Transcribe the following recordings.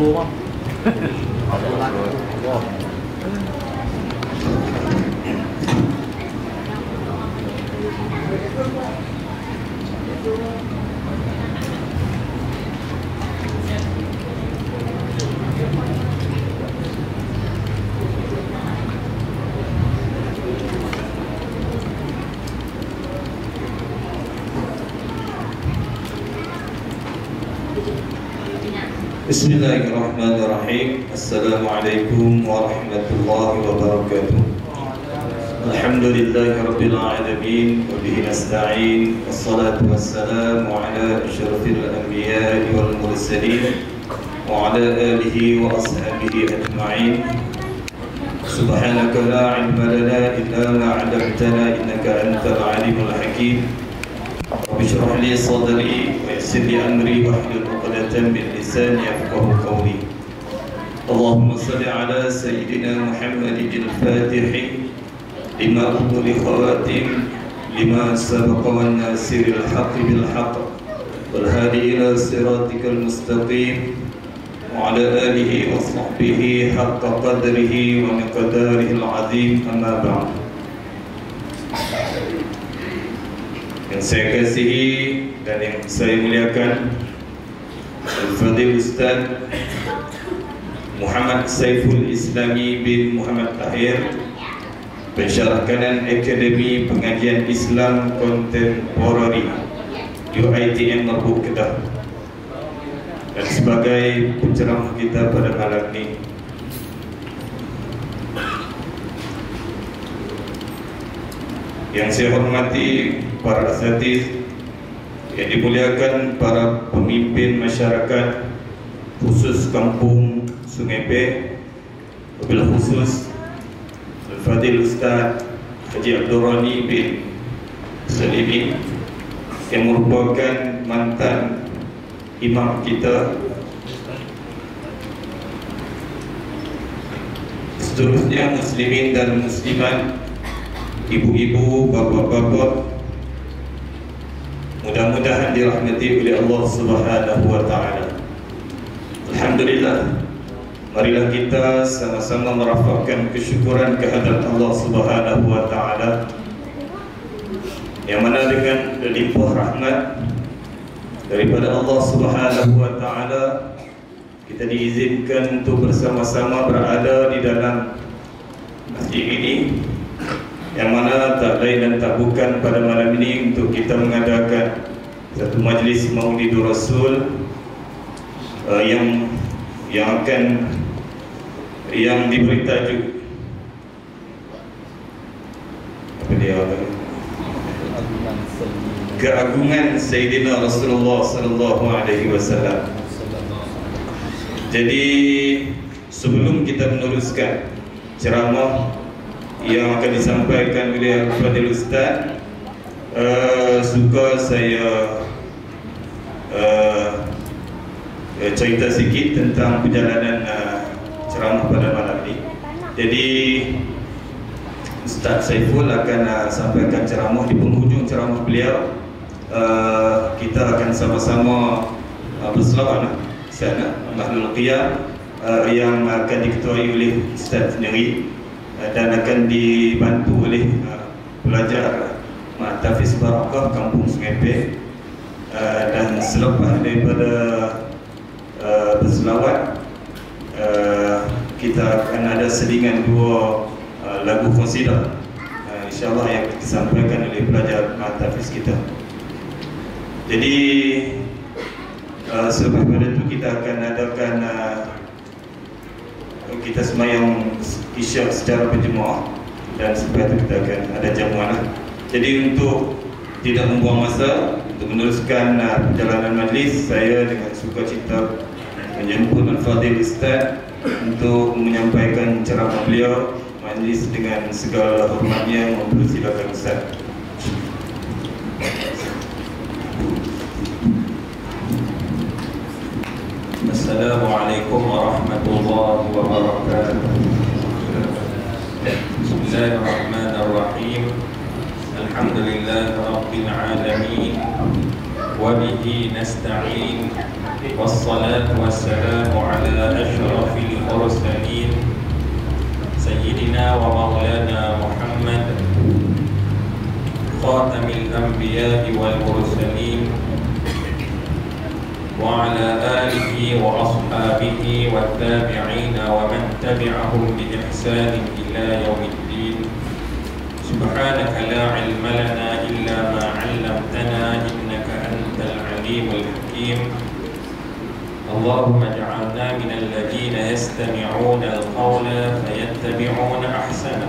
Bismillahirrahmanirrahim. Assalamualaikum warahmatullahi wabarakatuh. Alhamdulillahirabbil alamin wa bihi nasta'in. Wassalatu wassalamu ala asyrafil anbiya'i wal mursalin wa ala alihi wa ashabihi ajma'in. Subhanaka la ilma lana illa ma 'allamtana innaka antal alimul hakim. Rabbi shrah li sadri wa yassir li amri wahlul 'uqdatam min lisani yafqahu qawli. Allahumma salli ala sayyidina Muhammadin al-Fatih lima ughliqa khawatim lima sabaqa wan nasiril haqqi bil haqq wal hadi ila siratikal mustaqim wa ala alihi wa sahbihi haqqa qadrihi wa miqdarihil azim, amma ba'd. Yang saya kasihi dan yang saya muliakan, Al-Fadhil Ustaz Muhammad Saiful Islami bin Muhammad Tahir, Pensyarah Kanan Akademi Pengajian Islam Kontemporari UITM Merbuk Kedah, dan sebagai penceramah kita pada malam ini, yang saya hormati para asatiz, yang dimuliakan para pemimpin masyarakat khusus kampung Sungai Pe, wabil khusus Al-Fadhil Ustaz Haji Abdul Rani bin Salimi yang merupakan mantan imam kita, seterusnya muslimin dan muslimat, ibu-ibu, bapak-bapak, mudah-mudahan dirahmati oleh Allah Subhanahu wa taala. Alhamdulillah, marilah kita sama-sama merafakkan kesyukuran kehadrat Allah Subhanahu wa taala, yang mana dengan limpah rahmat daripada Allah Subhanahu wa taala kita diizinkan untuk bersama-sama berada di dalam masjid ini, yang mana tak lain dan tak bukan pada malam ini untuk kita mengadakan satu majlis Maulidur Rasul yang diberi tajuk apa dia? Keagungan Sayyidina Rasulullah sallallahu alaihi wasallam. Jadi sebelum kita meneruskan ceramah yang akan disampaikan oleh Al-Fadhil Ustaz, suka saya cerita sikit tentang perjalanan ceramah pada malam ini. Jadi Ustaz Saiful akan sampaikan ceramah. Di penghujung ceramah beliau kita akan sama-sama berselawat sana Mahlul Qiyam yang akan diketuai oleh Ustaz sendiri dan akan dibantu oleh pelajar Ma'tafiz Barakah Kampung Sungai Pe. Dan selepas daripada berselawat, kita akan ada selingan dua lagu qasidah insyaAllah yang disampaikan oleh pelajar Ma'tafiz kita. Jadi selepas pada itu kita akan adakan kita semayang isyak secara berjemaah, dan selepas itu kita akan ada jamuan. Jadi untuk tidak membuang masa, untuk meneruskan perjalanan majlis, saya dengan sukacita menjemput Al-Fadhil Ustaz untuk menyampaikan ceramah beliau. Majlis dengan segala hormatnya, mempersilakan Ustaz. Assalamualaikum warahmatullahi wabarakatuh. Bismillahirrahmanirrahim. Alhamdulillah Rabbil alamin, wa bihi nasta'in والصلاة والسلام على أشرف المرسلين سيدنا ومولانا محمد خاتم الأنبياء والمرسلين وعلى آله وأصحابه والتابعين ومن تبعهم بإحسان إلى يوم الدين. سبحانك لا علم لنا إلا ما علمتنا إنك أنت العليم الحكيم. اللهم اجعلنا من الذين يستمعون القول فيتبعون أحسنه.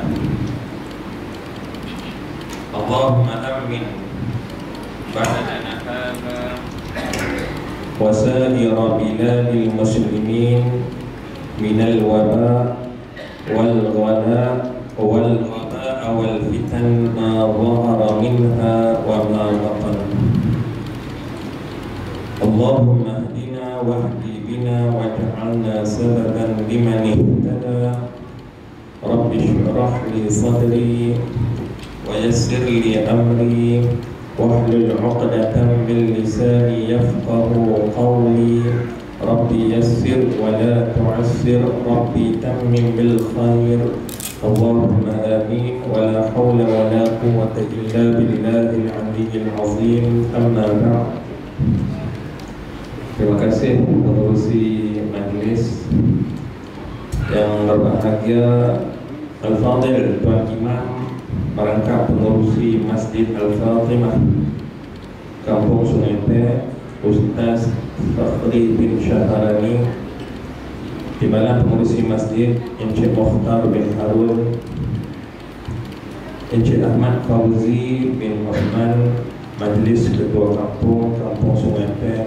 اللهم أمن بلدنا هذا وسائر بلاد المسلمين من الوباء والغلاء والفتن ما ظهر منها وما بطن. اللهم اهدنا واهد بنا واجعلنا سببا لمن اهتدى. رب اشرح لي صدري ويسر لي أمري واحلل عقدة من لساني يفقه قولي. ربي يسر ولا تعسر، ربي تمم بالخير. اللهم آمين. ولا حول ولا قوة إلا بالله العلي العظيم. أما بعد. Terima kasih pengurusi majlis yang berbahagia, Al-Fadil Tuan Imam Perangkap Pengurusi Masjid Al-Fatimah Kampung Sungai Pek, Ustaz Fakhri bin Syahrani, Timbalan Pengurusi Masjid Encik Mokhtar bin Harun, Encik Ahmad Fauzi bin Osman, Majlis Ketua Kampung Sungai Pek,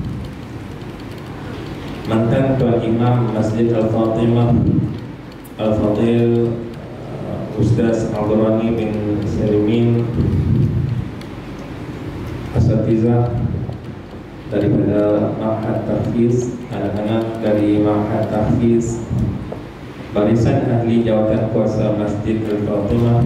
mantan Tuan Imam Masjid Al-Fatimah Al-Fadil Ustaz Abdurrani bin Salimin, asatizah daripada Ma'had Tahfiz, anak-anak dari Ma'had Tahfiz, barisan ahli jawatan kuasa Masjid Al-Fatimah,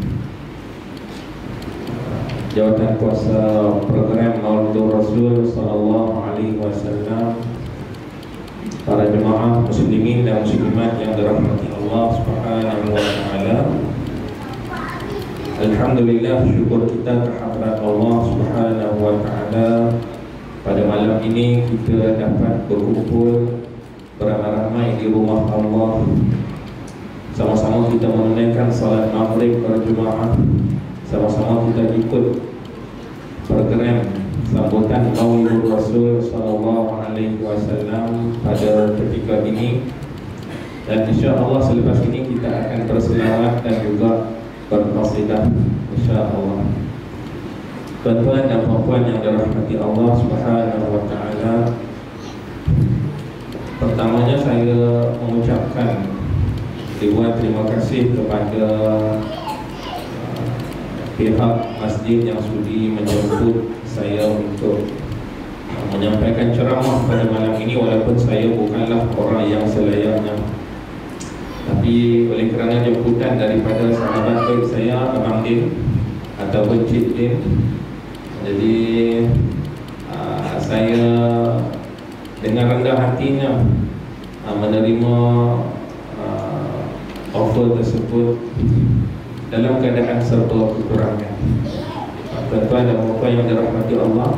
jawatan kuasa program Maulid Rasul Sallallahu Alaihi Wasallam, para jemaah muslimin dan muslimat yang dirahmati Allah Subhanahu wa taala. Alhamdulillah, syukur kita kehadirat Allah Subhanahu wa taala. Pada malam ini kita dapat berkumpul beramai-ramai di rumah Allah. Sama-sama kita menunaikan salat maghrib berjemaah. Sama-sama kita ikut program sambutan Maulid Rasul Sallallahu Alaihi Wasallam pada ketika ini, dan insya-Allah selepas ini kita akan berselawat dan juga berqasidah insya-Allah. Tuan-tuan dan puan-puan yang dirahmati Allah Subhanahu wa taala, pertamanya saya mengucapkan ribuan terima kasih kepada pihak masjid yang sudi menjemput saya untuk menyampaikan ceramah pada malam ini, walaupun saya bukanlah orang yang selayaknya, tapi oleh kerana jemputan daripada sahabat baik saya, Abang Din ataupun Cik Din, jadi saya dengan rendah hatinya menerima offer tersebut dalam keadaan serba kekurangan. Tuan-tuan dan puan yang dirahmati Allah,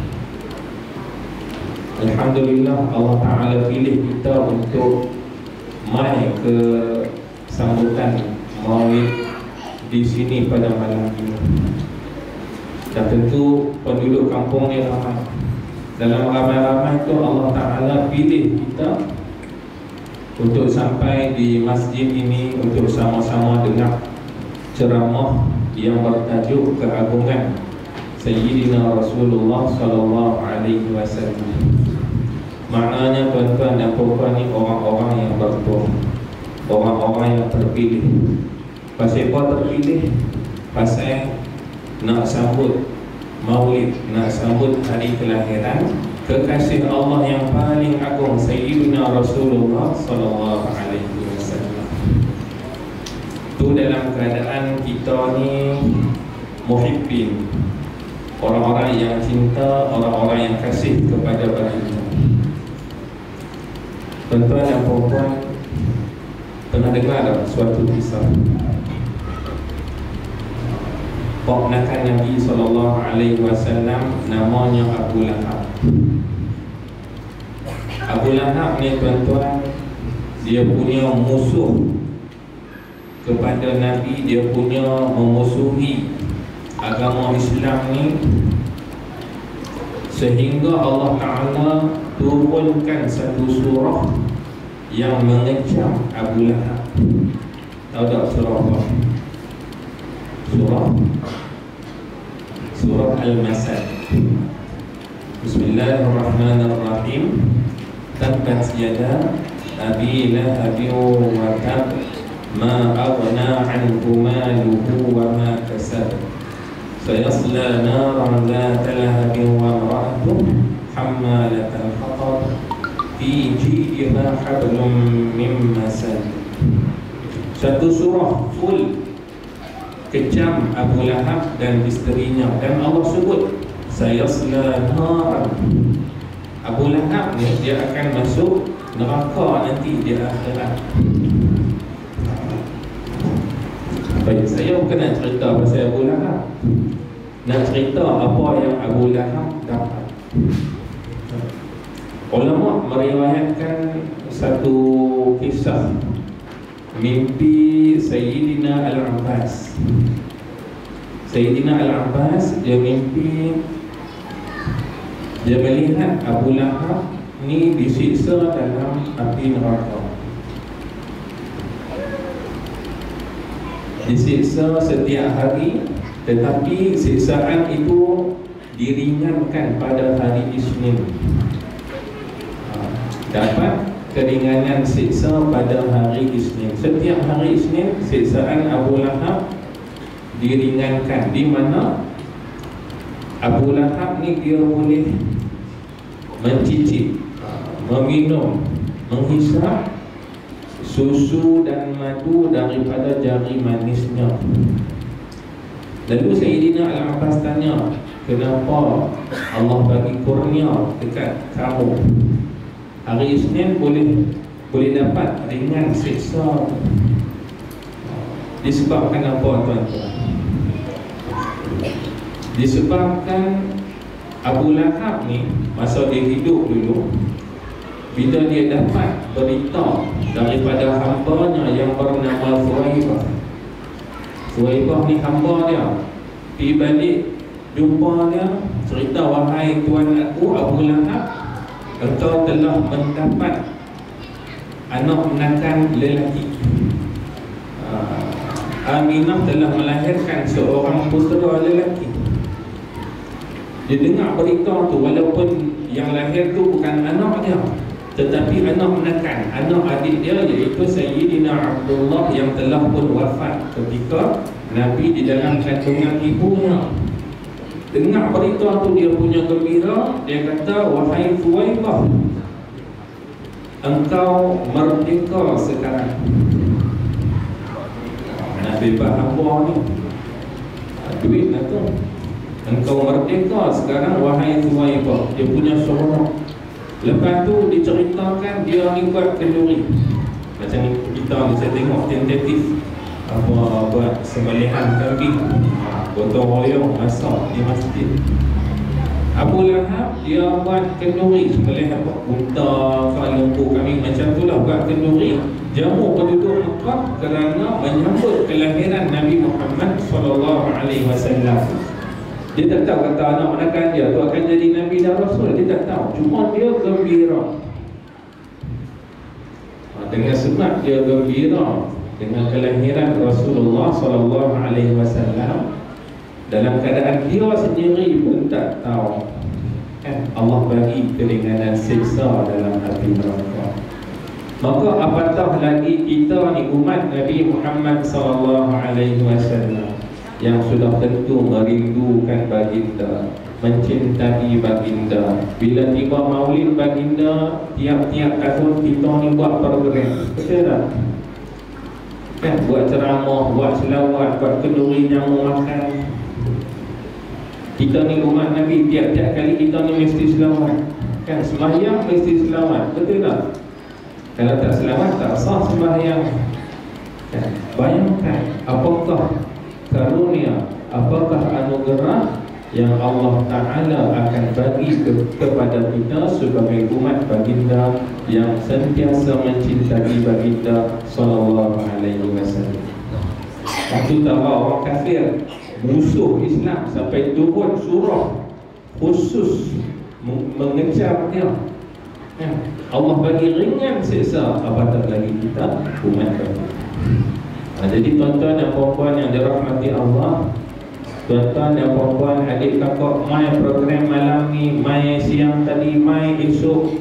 alhamdulillah Allah Ta'ala pilih kita untuk mai ke sambutan Maulid di sini pada malam ini. Dan tentu penduduk kampung ni ramai. Dalam ramai-ramai itu Allah Ta'ala pilih kita untuk sampai di masjid ini untuk sama-sama dengar ceramah yang bertajuk keagungan Sayyidina Rasulullah Sallallahu Alaihi Wasallam. Maknanya tuan-tuan dan puan-puan ni orang-orang yang bertuah, orang-orang yang terpilih. Pasal apa terpilih? Pasal nak sambut Maulid, nak sambut hari kelahiran kekasih Allah yang paling agung Sayyidina Rasulullah Sallallahu Alaihi Wasallam. Tu dalam keadaan kita ni muhibbin, orang-orang yang cinta, orang-orang yang kasih kepada baginda. Tuan-tuan dan puan-puan, pernah dengar tak suatu kisah ponakan Nabi SAW namanya Abu Lahab. Abu Lahab ni tuan-tuan, dia punya musuh kepada Nabi, dia punya memusuhi agama Islam ni, sehingga Allah Ta'ala turunkan satu surah yang mengecam Abu Lahab. Tahu tak surah apa? Surah Al-Masad. Bismillahirrahmanirrahim. Tabbat yada Abi Lahab wa tab, ma aghna anhu maluhu wa ma kasab, sayasla naran dhata lahabin wa imra'atuhu hammalatal hatab, fi jidiha hablum min masad. Satu surah full kecam Abu Lahab dan isterinya, dan Allah sebut sayasla naran. Abu Lahab ni dia akan masuk neraka nanti di akhirat. Baik, saya bukan nak cerita pasal Abu Lahab, nak cerita apa yang Abu Lahab dapat. Ulama meriwayatkan satu kisah mimpi Sayyidina Al-Abbas. Sayyidina Al-Abbas dia mimpi, dia melihat Abu Lahab ni disiksa dalam api neraka. Disiksa setiap hari, tetapi siksaan itu diringankan pada hari Isnin. Dapat keringanan siksa pada hari Isnin. Setiap hari Isnin siksaan Abu Lahab diringankan, di mana Abu Lahab ni dia boleh mencicip, meminum, menghisap susu dan madu daripada jari manisnya. Lalu Sayyidina Al-Abbas tanya, kenapa Allah bagi kurnia dekat kamu? Hari Isnin boleh dapat ringan siksa. Disebabkan apa tuan-tuan? Disebabkan Abu Lahab ni masa dia hidup dulu, bila dia dapat berita daripada hambanya yang bernama Suhaibah. Suhaibah ni hamba dia, pergi balik jumpa dia, cerita, wahai tuan aku Abu Lahab, engkau telah mendapat anak menakan lelaki. Aminah telah melahirkan seorang putera lelaki. Dia dengar berita tu, walaupun yang lahir tu bukan anak dia, tetapi anak menakan, anak adik dia, iaitu Sayyidina Abdullah yang telah pun wafat ketika Nabi di dalam kandungan ibunya. Dengar berita tu dia punya gembira. Dia kata, wahai Suhaibah, engkau merdeka sekarang. Nak bebas hamba ni, duit lah tu. Engkau merdeka sekarang wahai Suhaibah. Dia punya seronok. Lepas tu diceritakan dia ni buat kenduri. Macam ni kita ni saya tengok tentatif apa buat sembelihan kambing, gotong royong masak di masjid. Abu Lahab dia buat kenduri, sembelihan unta, lembu, kambing, macam tu lah, buat kenduri jamu penduduk Mekah kerana menyambut kelahiran Nabi Muhammad SAW. Dia tak tahu kata anak menakan dia tu akan jadi Nabi dan Rasul. Dia tak tahu, cuma dia gembira. Dengan sebab dia gembira dengan kelahiran Rasulullah SAW, dalam keadaan dia sendiri pun tak tahu, kan, Allah bagi keringanan siksa dalam api neraka. Maka apatah lagi kita ni umat Nabi Muhammad SAW yang sudah tentu merindukan baginda, mencintai baginda. Bila tiba maulid baginda, tiap-tiap tahun kita ni buat program, betul tak? Kan, buat ceramah, buat selawat, buat kenduri jamu makan. Kita ni umat Nabi, tiap-tiap kali kita ni mesti selawat. Kan, sembahyang mesti selawat, betul tak? Kalau tak selawat tak sah sembahyang. Bayangkan apakah karunia, apakah anugerah yang Allah Ta'ala akan bagi kepada kita sebagai umat baginda yang sentiasa mencintai baginda sallallahu alaihi wasallam. Waktu tahu orang kafir musuh Islam sampai turun surah khusus mengejar dia. Allah bagi ringan siksa, apatah lagi kita umat baginda. Jadi tuan-tuan dan puan-puan yang dirahmati Allah, tuan-tuan dan puan-puan, adik kakak, mai program malam ni, mai siang tadi, mai esok,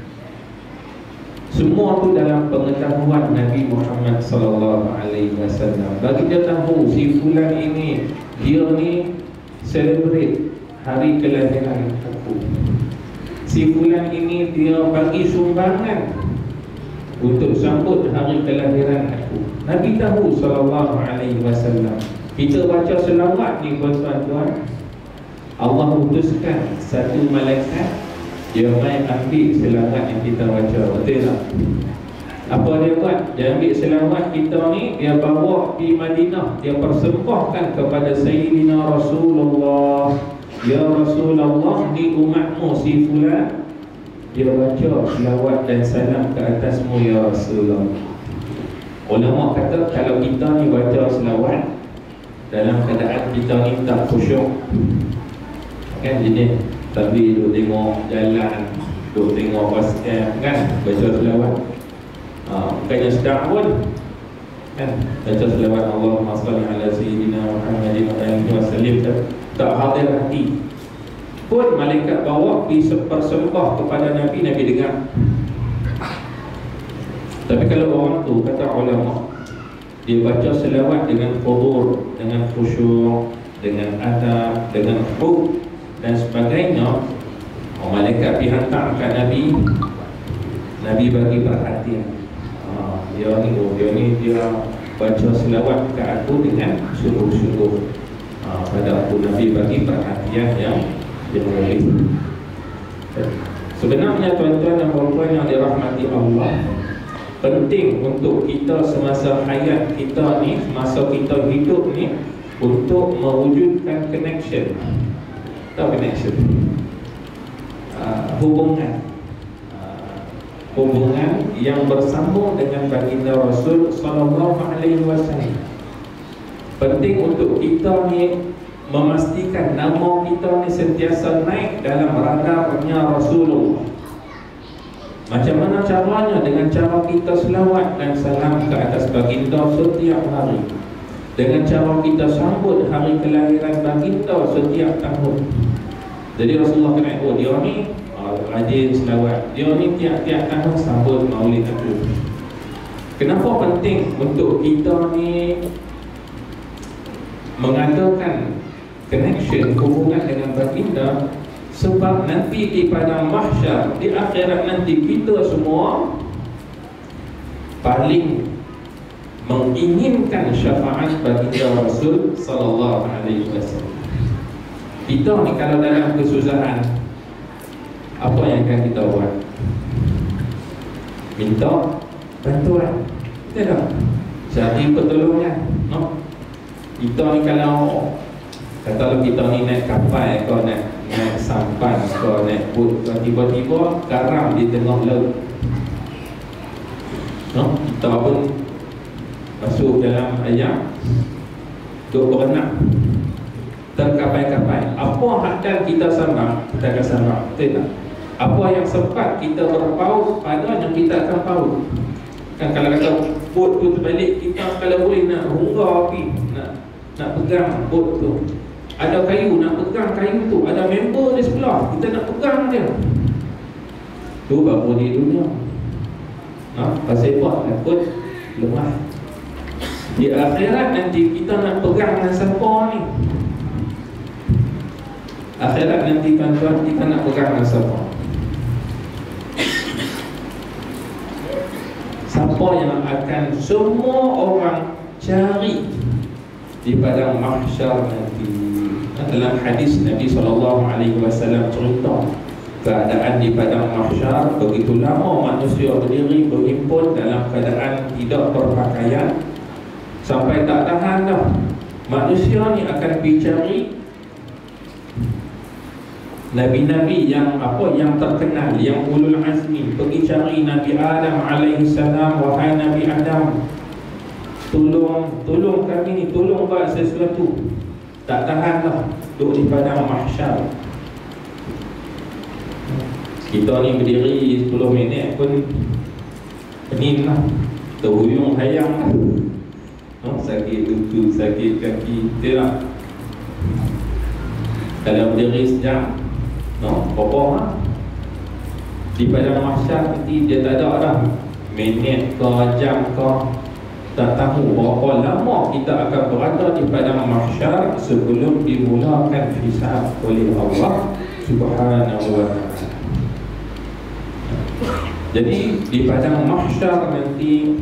semua tu dalam pengetahuan Nabi Muhammad sallallahu alaihi wasallam. Bagi dia tahu si fulan ini, dia ni celebrate hari kelahiran aku. Si fulan ini dia bagi sumbangan untuk sambut hari kelahiran aku. Nabi tahu sallallahu alaihi wasallam. Kita baca selawat ni tuan-tuan, Allah utuskan satu malaikat dia mai ambil selawat yang kita baca. Betul tak? Apa dia buat? Dia ambil selawat kita ni, dia bawa di Madinah, dia persembahkan kepada Sayyidina Rasulullah. Ya Rasulullah, ni umatmu si fulan, dia baca selawat dan salam ke atasmu ya Rasulullah. Ulama kata kalau kita ni baca selawat dalam keadaan kita ni tak khusyuk, kan, jadi tapi duk tengok jalan, duk tengok basikal, kan, baca selawat bukannya sedap pun, kan, baca selawat Allahumma salli ala sayyidina Muhammadin wa alihi wasallam, tak hadir hati pun malaikat bawa dipersembah kepada Nabi, Nabi dengar. Tapi kalau orang tu, kata ulama, dia baca selawat dengan khudur, dengan khusyuk, dengan adab, dengan hub dan sebagainya, malaikat dihantar kat Nabi, Nabi bagi perhatian. Dia ni dia baca selawat kat aku dengan sungguh-sungguh. Pada aku Nabi bagi perhatian yang lebih. Sebenarnya tuan-tuan dan puan-puan yang dirahmati Allah, penting untuk kita semasa hayat kita ni, semasa kita hidup ni, untuk mewujudkan connection. Tahu connection? Hubungan yang bersambung dengan baginda Rasul sallallahu alaihi wasallam. Penting untuk kita ni memastikan nama kita ni sentiasa naik dalam radarnya Rasulullah. Macam mana caranya? Dengan cara kita selawat dan salam ke atas baginda setiap hari, dengan cara kita sambut hari kelahiran baginda setiap tahun. Jadi Rasulullah kena, dia ni rajin selawat, dia ni tiap-tiap tahun sambut maulid aku. Kenapa penting untuk kita ni mengadakan connection, hubungan dengan baginda? Sebab nanti di padang mahsyar, di akhirat nanti, kita semua paling menginginkan syafaat baginda Rasul sallallahu alaihi wasallam. Kita ni kalau dalam kesusahan, apa yang akan kita buat? Minta bantuan, tidak? Cari pertolongan, no? Kita ni kalau kata kita ni naik kapal, kau naik sampan, kau naik bot, tiba-tiba karam di tengah laut, no? Kita pun masuk dalam ayam, duk berenang, terkapai-kapai. Apa hadal kita sambang, kita akan sambang, betul tak? Apa yang sempat kita berpaut, pada yang kita akan paut. Kan kalau kata bot tu terbalik, kita kalau boleh nak hunggar api, nak pegang bot tu, ada kayu, nak pegang kayu tu, ada member di sebelah, kita nak pegang dia. Tu baru di dunia. Pasal buat takut lemah. Di akhirat nanti kita nak pegang dengan siapa ni? Akhirat nanti tuan-tuan, kita nak pegang dengan siapa? Siapa yang akan semua orang cari di padang mahsyar nanti? Dalam hadis Nabi SAW cerita, keadaan di padang mahsyar. Begitu lama manusia berdiri berhimpun dalam keadaan tidak berpakaian, sampai tak tahan dah, manusia ni akan pergi Nabi-Nabi yang yang terkenal, yang ulul azmi, pergi cari Nabi Adam alaihi salam. Wahai Nabi Adam, tolong kami ni, tolong buat sesuatu. Tak tahan lah, duduk di padang mahsyar. Kita ni berdiri 10 minit pun pening lah, terhuyung hayang lah. Sakit lutut, sakit kaki, tidak. Kalau berdiri sejam, kokoh lah. Di padang mahsyar nanti dia tak ada dah minit ke jam ke, tak tahu berapa lama kita akan berada di padang mahsyar sebelum dimulakan hisab oleh Allah Subhanahu wa ta'ala. Jadi di padang mahsyar nanti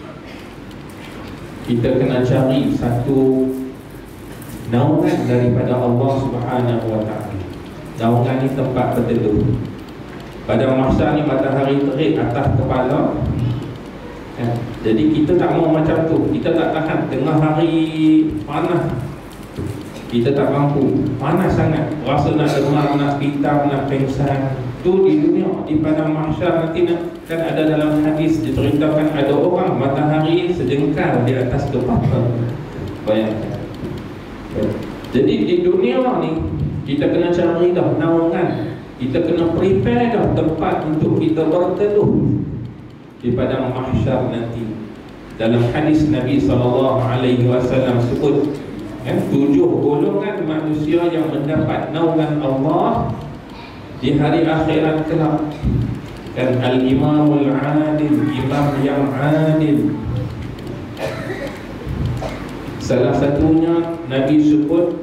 kita kena cari satu naungan daripada Allah Subhanahu wa ta'ala. Naungan ni tempat berteduh. Padang mahsyar ni matahari terik atas kepala. Jadi kita tak mau macam tu. Kita tak tahan tengah hari panas, kita tak mampu, panas sangat, rasa nak demam, nak pitam, nak pengsan. Tu di dunia. Di padang mahsyar nanti kan ada dalam hadis diceritakan ada orang matahari sejengkal di atas kepala. Bayangkan. Jadi di dunia ni kita kena cari dah naungan, kita kena prepare dah tempat untuk kita berteduh di padang mahsyar nanti. Dalam hadis Nabi SAW sebut 7 golongan manusia yang mendapat naungan Allah di hari akhirat kelak. Kan al-imamul adil, imam yang adil. Salah satunya Nabi sebut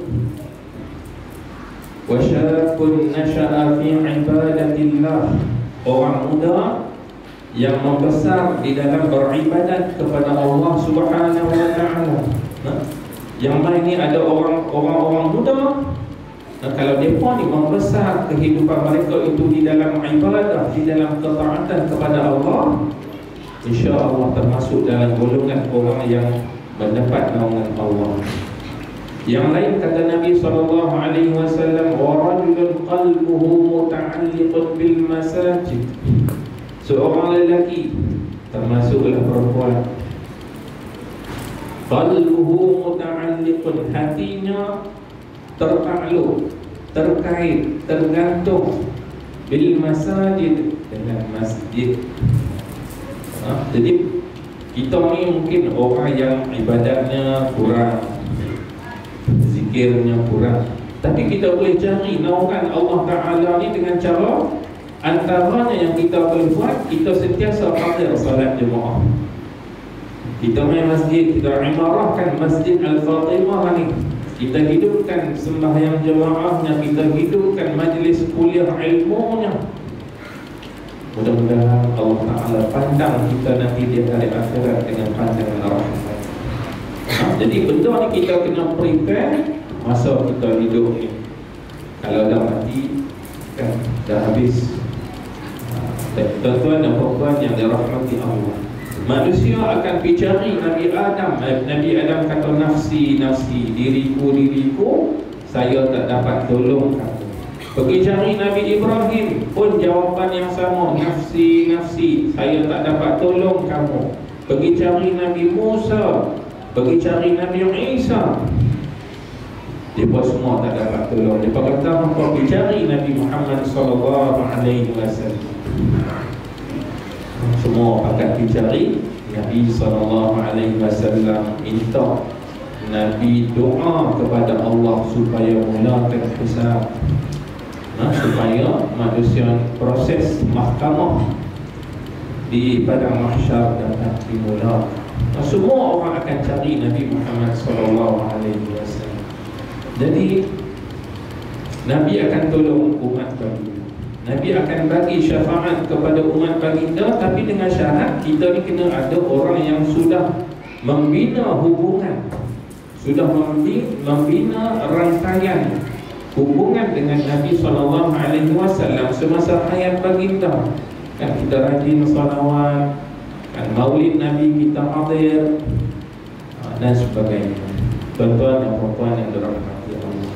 wasyabun nasha'a fi ibadatillah, orang muda yang membesar di dalam beribadat kepada Allah Subhanahu wa ta'ala. Yang lain ni ada orang-orang muda. Kalau mereka ni membesar kehidupan mereka itu di dalam ibadah, di dalam ketaatan kepada Allah, insya-Allah termasuk dalam golongan orang yang mendapat naungan Allah. Yang lain kata Nabi SAW, wa rajulun qalbuhu muta'alliqun bil masajid, seorang lelaki, termasuklah perempuan, qalbuhu muta'alliqun, hatinya tertakluk, terkait, tergantung, bil masajid, dengan masjid. Jadi kita ni mungkin orang yang ibadatnya kurang, zikirnya kurang, tapi kita boleh cari naungan Allah Ta'ala ni dengan cara, antaranya yang kita boleh buat, kita sentiasa hadir salat jemaah. Kita main masjid, kita imarahkan Masjid Al-Fatimah ni, kita hidupkan sembahyang jemaahnya, kita hidupkan majlis kuliah ilmunya. Mudah-mudahan Allah Ta'ala pandang kita nanti di hari akhirat dengan pandangan rahmat. Jadi benda ni kita kena prepare masa kita hidup ni. Kalau dah mati kan dah habis. Tuan-tuan dan puan-puan yang dirahmati Allah, manusia akan pergi cari Nabi Adam. Nabi Adam kata, nafsi, nafsi, diriku, diriku, saya tak dapat tolong kamu. Pergi cari Nabi Ibrahim pun jawapan yang sama, nafsi, nafsi, saya tak dapat tolong kamu. Pergi cari Nabi Musa, pergi cari Nabi Isa, mereka semua tak dapat tolong. Mereka kata, mereka pergi cari Nabi Muhammad SAW, semua akan dicari Nabi SAW. Minta Nabi doa kepada Allah supaya mulakan hisab, supaya manusia proses mahkamah di padang mahsyar dapat dimulakan. Semua orang akan cari Nabi Muhammad SAW. Jadi Nabi akan tolong umat baginda, Nabi akan bagi syafaat kepada umat baginda, tapi dengan syarat kita ni kena ada orang yang sudah membina hubungan, sudah membina rangkaian hubungan dengan Nabi SAW semasa hayat baginda. Kan kita rajin salawat, kan maulid Nabi kita hadir, dan sebagainya. Tuan-tuan dan puan-puan yang dirahmati Allah,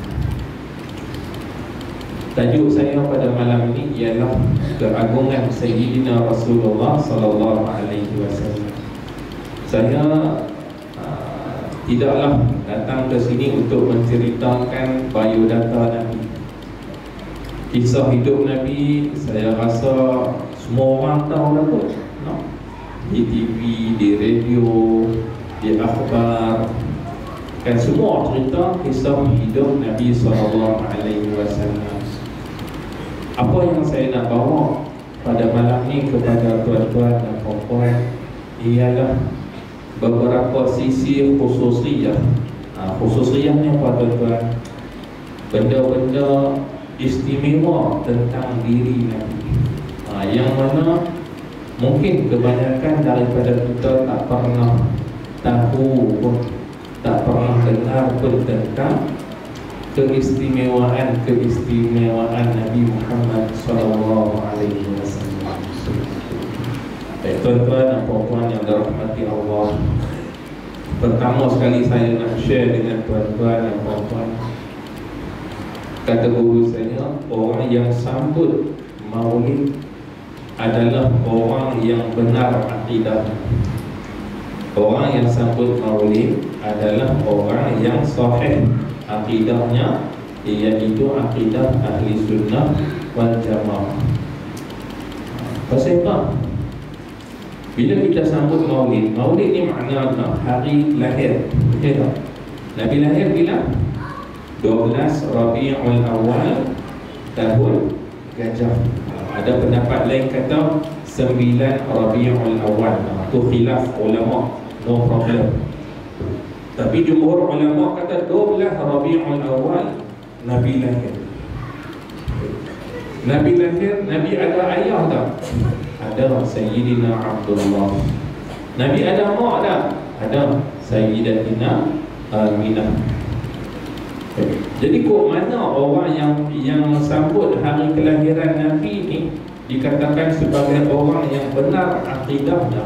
tajuk saya pada malam ini ialah keagungan Sayyidina Rasulullah sallallahu alaihi wasallam. Saya tidaklah datang ke sini untuk menceritakan biodata Nabi, kisah hidup Nabi. Saya rasa semua orang tahu dah kot, no? Di TV, di radio, di akhbar, kan semua cerita kisah hidup Nabi sallallahu alaihi wasallam. Apa yang saya nak bawa pada malam ni kepada tuan-tuan dan puan-puan ialah beberapa sisi khususiyah. Khususiyahnya apa tuan-tuan? Benda-benda istimewa tentang diri Nabi, yang mana mungkin kebanyakan daripada kita tak pernah tahu pun, tak pernah dengar pun tentang keistimewaan Nabi Muhammad sallallahu alaihi wasallam. Baik tuan-tuan dan puan-puan yang dirahmati Allah, pertama sekali saya nak share dengan tuan-tuan dan puan-puan, kata guru saya, orang yang sambut maulid adalah orang yang benar akidah. Orang yang sambut maulid adalah orang yang sahih akidahnya, iaitu akidah ahli sunnah wal jamaah. Pasal apa? Bila kita sambut maulid, maulid ni maknanya hari lahir, betul tak? Nabi lahir bila? 12 Rabiul Awal tahun Gajah. Ada pendapat lain kata 9 Rabiul Awal. Itu khilaf ulama, no problem. Tapi jumhur ulama kata 12 Rabiul Awal Nabi lahir. Nabi lahir, Nabi ada ayah tak? Ada, Sayyidina Abdullah. Nabi ada mak tak? Ada, Sayyidatina Aminah. Jadi kok mana orang yang sambut hari kelahiran Nabi ni dikatakan sebagai orang yang benar akidahnya?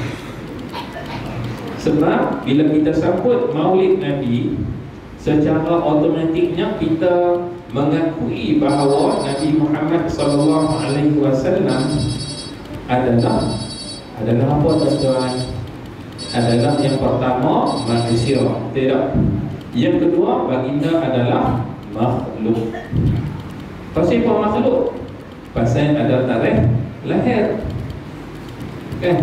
Sebab bila kita sambut maulid Nabi, secara automatiknya kita mengakui bahawa Nabi Muhammad sallallahu alaihi wasallam adalah apa tuan-tuan? Adalah yang pertama manusia, tidak? Yang kedua, baginda adalah makhluk. Pasal apa makhluk? Pasal ada tarikh lahir, kan?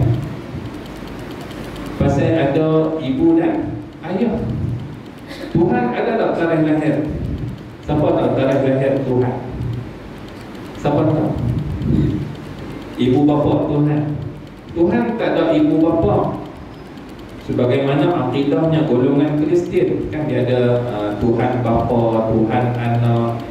Pasal ada ibu dan ayah. Tuhan ada tak tarikh lahir? Siapa tahu tarikh lahir Tuhan? Siapa tahu? Ibu bapa Tuhan. Tuhan tak ada ibu bapa. Sebagaimana akidahnya golongan Kristian, kan dia ada Tuhan bapa, Tuhan anak.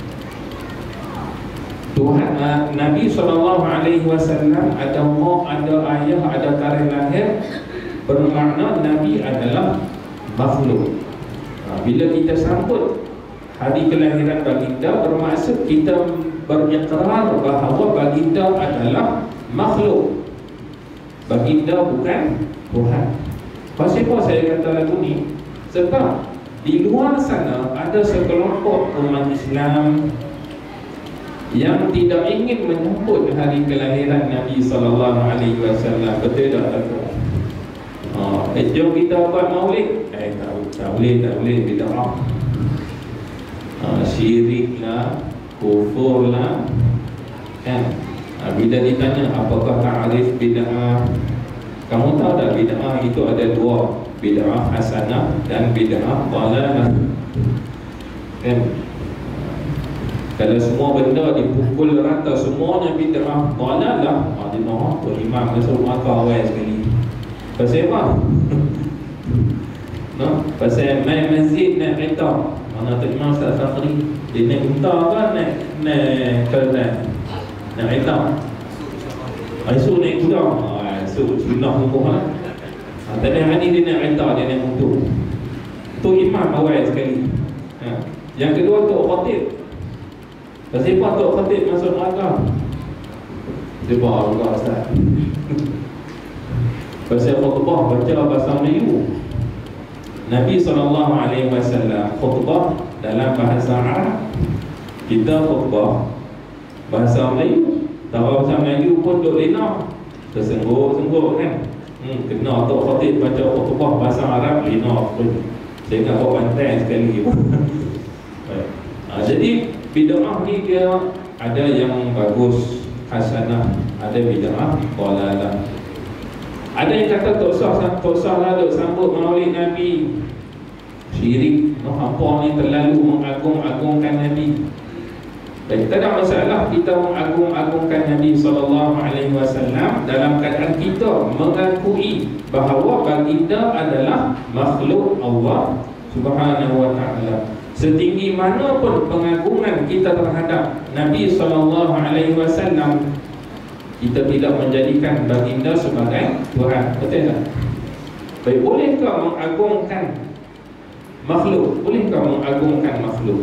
Tuhan Nabi SAW ada mak, ada ayah, ada tarikh lahir, bermakna Nabi adalah makhluk. Bila kita sambut hari kelahiran baginda, bermaksud kita berikrar bahawa baginda adalah makhluk. Baginda bukan Tuhan. Pasal apa saya kata lagu ni? Sebab di luar sana ada sekelompok umat Islam yang tidak ingin menyambut hari kelahiran Nabi SAW. Betul tak? Jom kita buat maulid. Tak boleh bid'ah. Syirik lah, kufur lah, kan? Bila ditanya apakah ta'rif bid'ah, kamu tahu tak bid'ah itu ada dua, bid'ah hasanah dan bid'ah dhalalah, kan? Kalau semua benda dipukul rata semuanya bid'ah dhalalah, dia nak imam masuk maka awal sekali. Pasal apa? No? Pasal main masjid naik kereta, mana tak Imam Ustaz Fakhri, dia naik unta kan, naik kereta, naik kereta. Esok naik kuda, esok sunnah hukum lah. Tadi hari dia naik kereta, dia naik motor. Tu imam awal sekali. Yang kedua Tok Khatib. Kenapa Tok Khatib masuk neraka? Sebab Allah Ustaz. Pasal khutbah baca bahasa Melayu. Nabi SAW khutbah dalam bahasa Arab. Kita khutbah bahasa Melayu. Tak bahasa Melayu pun duk lena, tersengguk-sengguk kan. Kena Tok Khatib baca khutbah bahasa Arab, lena pun. Saya ingat bawa pantai sekali. Jadi bid'ah ni dia ada yang bagus, hasanah, ada bid'ah dhalalah. Ada yang kata tak usah lah duk sambut maulid Nabi, syirik, apa ni terlalu mengagung-agungkan Nabi. Baik, tak ada masalah kita mengagung-agungkan Nabi SAW dalam keadaan kita mengakui bahawa baginda adalah makhluk Allah Subhanahu wa ta'ala. Setinggi mana pun pengagungan kita terhadap Nabi SAW, kita tidak menjadikan baginda sebagai Tuhan. Betul tak? Baik, bolehkah mengagungkan makhluk? Bolehkah mengagungkan makhluk?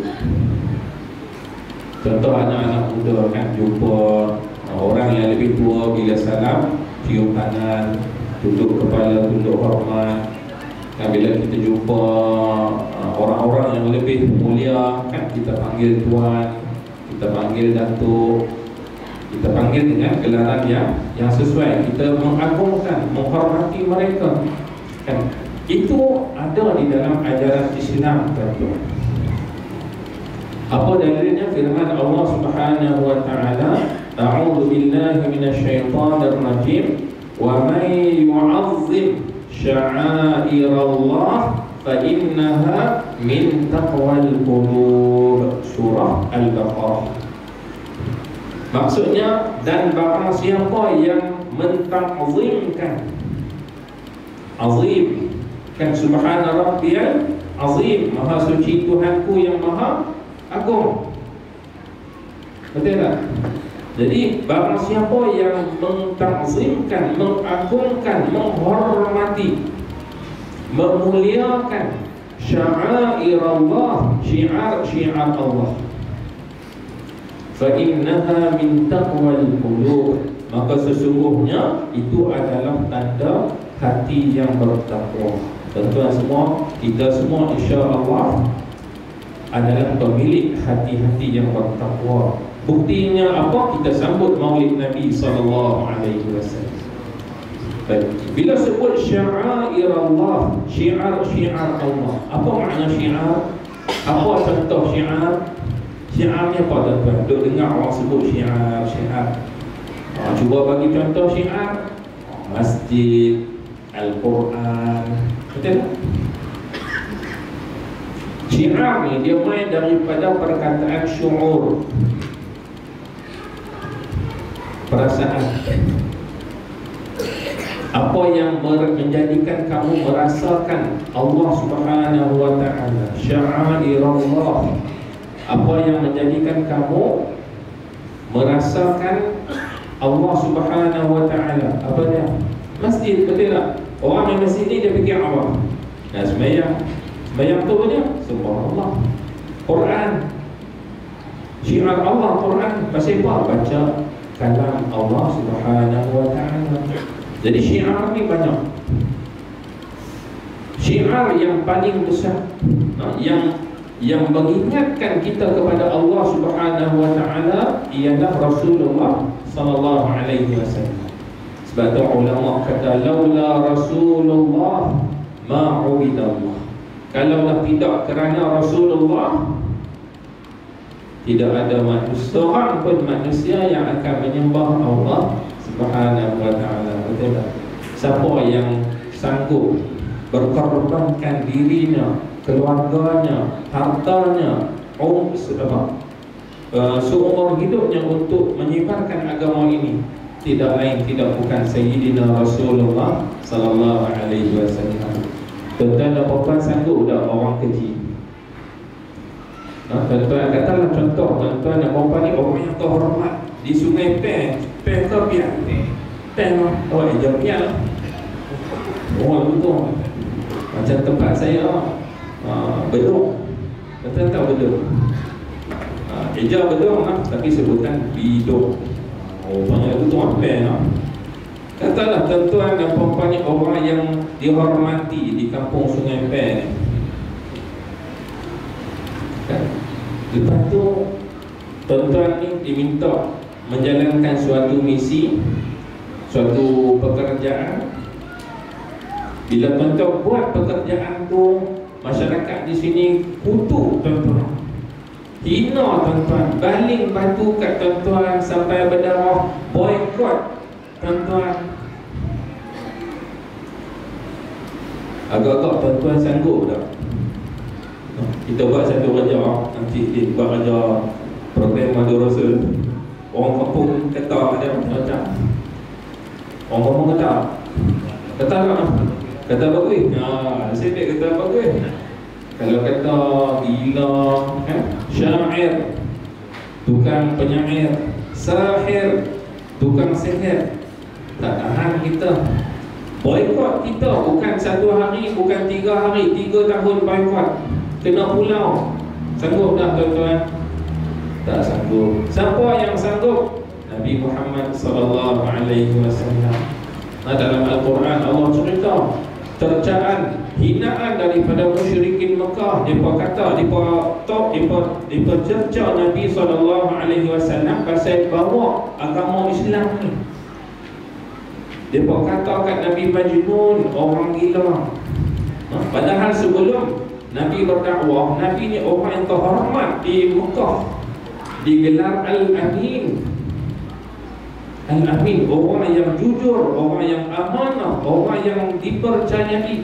Contoh anak-anak muda kan, jumpa orang yang lebih tua, bila salam cium tangan, tunduk kepala, tunduk hormat. Bila kita jumpa orang-orang yang lebih mulia kan, kita panggil tuan, kita panggil datuk, kita panggil dengan gelaran yang sesuai. Kita mengagungkan, menghormati mereka kan. Itu ada di dalam ajaran Islam, tuan-tuan. Apa dalilnya? Firman Allah Subhanahu wa ta'ala, a'udzu billahi minasyaitonir rajim, wa may yu'azzim sya'airallah fa innaha min taqwal qulub. Surah Al-Baqarah. Maksudnya, dan barang siapa yang mentakzimkan, azim kan, subhana rabbiyal azim, maha suci Tuhanku yang maha agung. Betul tak? Jadi barang siapa yang mentakzimkan, mengagungkan, menghormati, memuliakan sya'airallah, syiar-syiar Allah, fa innaha min taqwal qulub, maka sesungguhnya itu adalah tanda hati yang bertakwa. Tuan-tuan semua, kita semua insya-Allah adalah pemilik hati-hati yang bertakwa. Buktinya apa? Kita sambut maulid Nabi SAW. Bila sebut sya'air Allah, syiar-syiar Allah, apa makna syiar? Apa contoh syiar? Syiarnya apa tuan-tuan? Duk dengar orang sebut syiar. Cuba bagi contoh syiar. Masjid, Al-Quran. Betul tak? Syiar ni dia main daripada perkataan syu'ur, perasaan. Apa yang menjadikan kamu merasakan Allah Subhanahu wa ta'ala, sya'airallah. Apa yang menjadikan kamu merasakan Allah Subhanahu wa ta'ala? Apa dia? Masjid, betul tak? Orang yang masjid ni dia fikir apa? Nah, sembahyang tu dia subhanallah. Quran, syiar Allah, Quran. Pasal apa? Baca kalam Allah Subhanahu wa ta'ala. Jadi syiar ni banyak. Syiar yang paling besar, yang mengingatkan kita kepada Allah Subhanahu wa ta'ala ialah Rasulullah sallallahu alaihi wasallam. Sebab tu ulama kata, laula Rasulullah ma'ubidallah. Kalaulah tidak kerana Rasulullah, tidak ada seorang pun manusia yang akan menyembah Allah Subhanahu wa ta'ala. Betul tak? Siapa yang sanggup berkorbankan dirinya, keluarganya, hartanya, seumur hidupnya untuk menyebarkan agama ini, tidak lain tidak bukan Sayyidina Rasulullah sallallahu alaihi wasallam. Tuan-tuan dan puan sanggup tak orang keji? Tuan-tuan katalah contoh, tuan-tuan dan puan ni orang yang terhormat di Sungai Pen ke biar Pen awak jawab biar lah. Oh betul. Macam tempat saya Bedok. Kata tak bedung. Eja bedung lah, tapi sebutan bidung. Oh, banyak itu apa lah. Katalah tuan-tuan dan puan-puan ni orang yang dihormati di kampung Sungai Pen. Kan? Lepas tu tuan-tuan ni diminta menjalankan suatu misi, suatu pekerjaan. Bila tuan-tuan buat pekerjaan tu, masyarakat di sini kutuk tuan-tuan, hina tuan-tuan, baling batu kat tuan-tuan sampai berdarah, boykot tuan-tuan. Agak-agak tuan-tuan sanggup tak? Kita buat satu kerja, nanti buat kerja program Madu Rasul. Orang kampung kata ada macam orang kampung kata tak? Kata bagus. Sedek kata bagus. Kalau kata gila, syair, tukang penyair, sahir, tukang sihir, tak tahan kita. Boykot kita bukan 1 hari, bukan 3 hari, 3 tahun boykot. Kena pulau. Sanggup tak tuan-tuan? Tak sanggup. Siapa yang sanggup? Nabi Muhammad sallallahu alaihi wasallam. Dalam Al-Quran Allah cerita tercaan, hinaan daripada musyrikin Mekah. Mereka kata, mereka cerca Nabi SAW pasal bawa agama Islam ni. Mereka kata kat Nabi Majnun, orang gila. Padahal sebelum Nabi berdakwah, Nabi ni orang yang terhormat di Mekah, digelar Al-Amin. Al-Amin, orang yang jujur, orang yang amanah, orang yang dipercayai.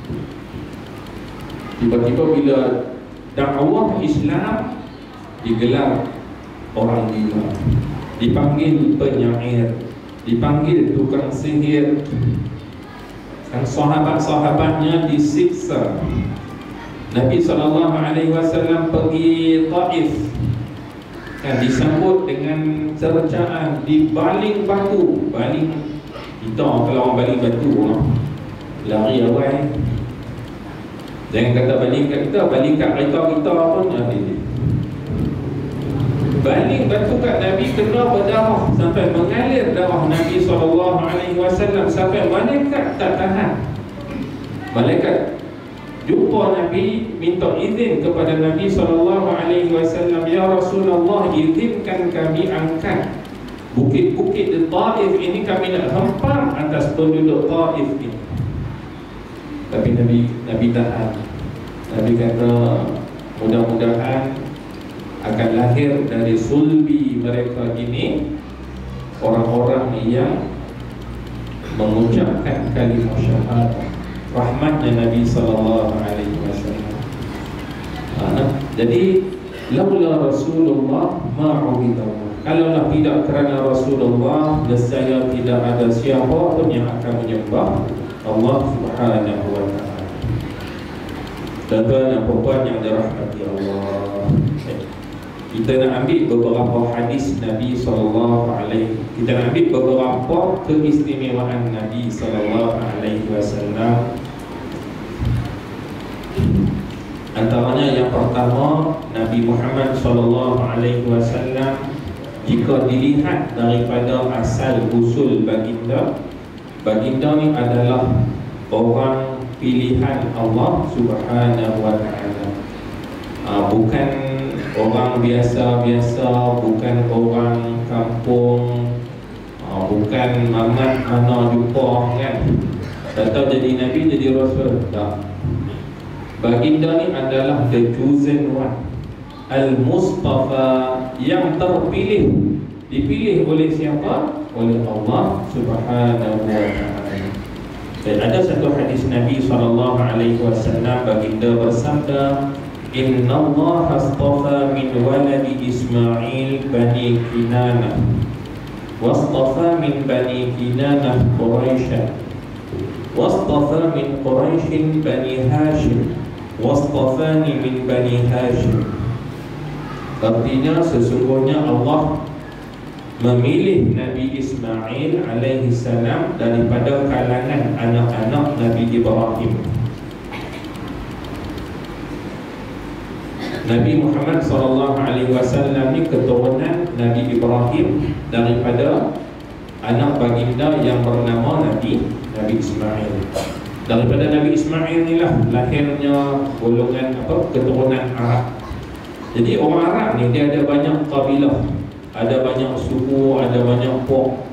Tiba-tiba bila dakwah Islam, digelar orang gila, dipanggil penyair, dipanggil tukang sihir. Dan sahabat-sahabatnya disiksa. Nabi SAW pergi Taif, kan, disambut dengan cercaan, dibaling batu. Baling, kita kalau orang baling batu lari awal. Jangan kata baling kat kita, baling kat kereta kita pun baling batu kat Nabi, kena berdarah sampai mengalir darah Nabi SAW, sampai malaikat tak tahan. Malaikat jumpa Nabi, minta izin kepada Nabi SAW, ya Rasulullah, izinkan kami angkat bukit-bukit di Taif ini, kami nak hempam atas penduduk Taif ini. Tapi Nabi tahan. Nabi kata, mudah-mudahan akan lahir dari sulbi mereka ini orang-orang yang mengucapkan kalimah syahadah. Rahmatnya Nabi SAW. Jadi laula Rasulullah ma'ubidallah. Kalaulah tidak kerana Rasulullah, nescaya tidak ada siapa pun yang akan menyembah Allah Subhanahu wa ta'ala. Tuan-tuan dan puan yang dirahmati Allah, kita nak ambil beberapa hadis Nabi SAW. Kita nak ambil beberapa keistimewaan Nabi SAW. Antaranya yang pertama, Nabi Muhammad SAW, jika dilihat daripada asal usul baginda, baginda ni adalah orang pilihan Allah Subhanahu wa ta'ala. Bukan orang biasa-biasa, bukan orang kampung, bukan mamat mana jumpa kan, tak tahu jadi Nabi, jadi Rasul. Tak. Baginda ni adalah the chosen one, Al-Mustafa, yang terpilih. Dipilih oleh siapa? Oleh Allah Subhanahu wa ta'ala. Dan ada satu hadis Nabi SAW, baginda bersabda, Inna Allah astafa min waladi Ismail bani Kinanah, wastafa min bani Kinanah Quraishan, wastafa min Quraishin bani Hashim, wastafani min bani Hashim. Artinya sesungguhnya Allah memilih Nabi Ismail alaihi salam daripada kalangan anak-anak Nabi Ibrahim. Nabi Muhammad SAW ni keturunan Nabi Ibrahim daripada anak baginda yang bernama Nabi Ismail. Daripada Nabi Ismail inilah lahirnya golongan keturunan Arab. Jadi orang Arab ni dia ada banyak kabilah, ada banyak suku, ada banyak puak.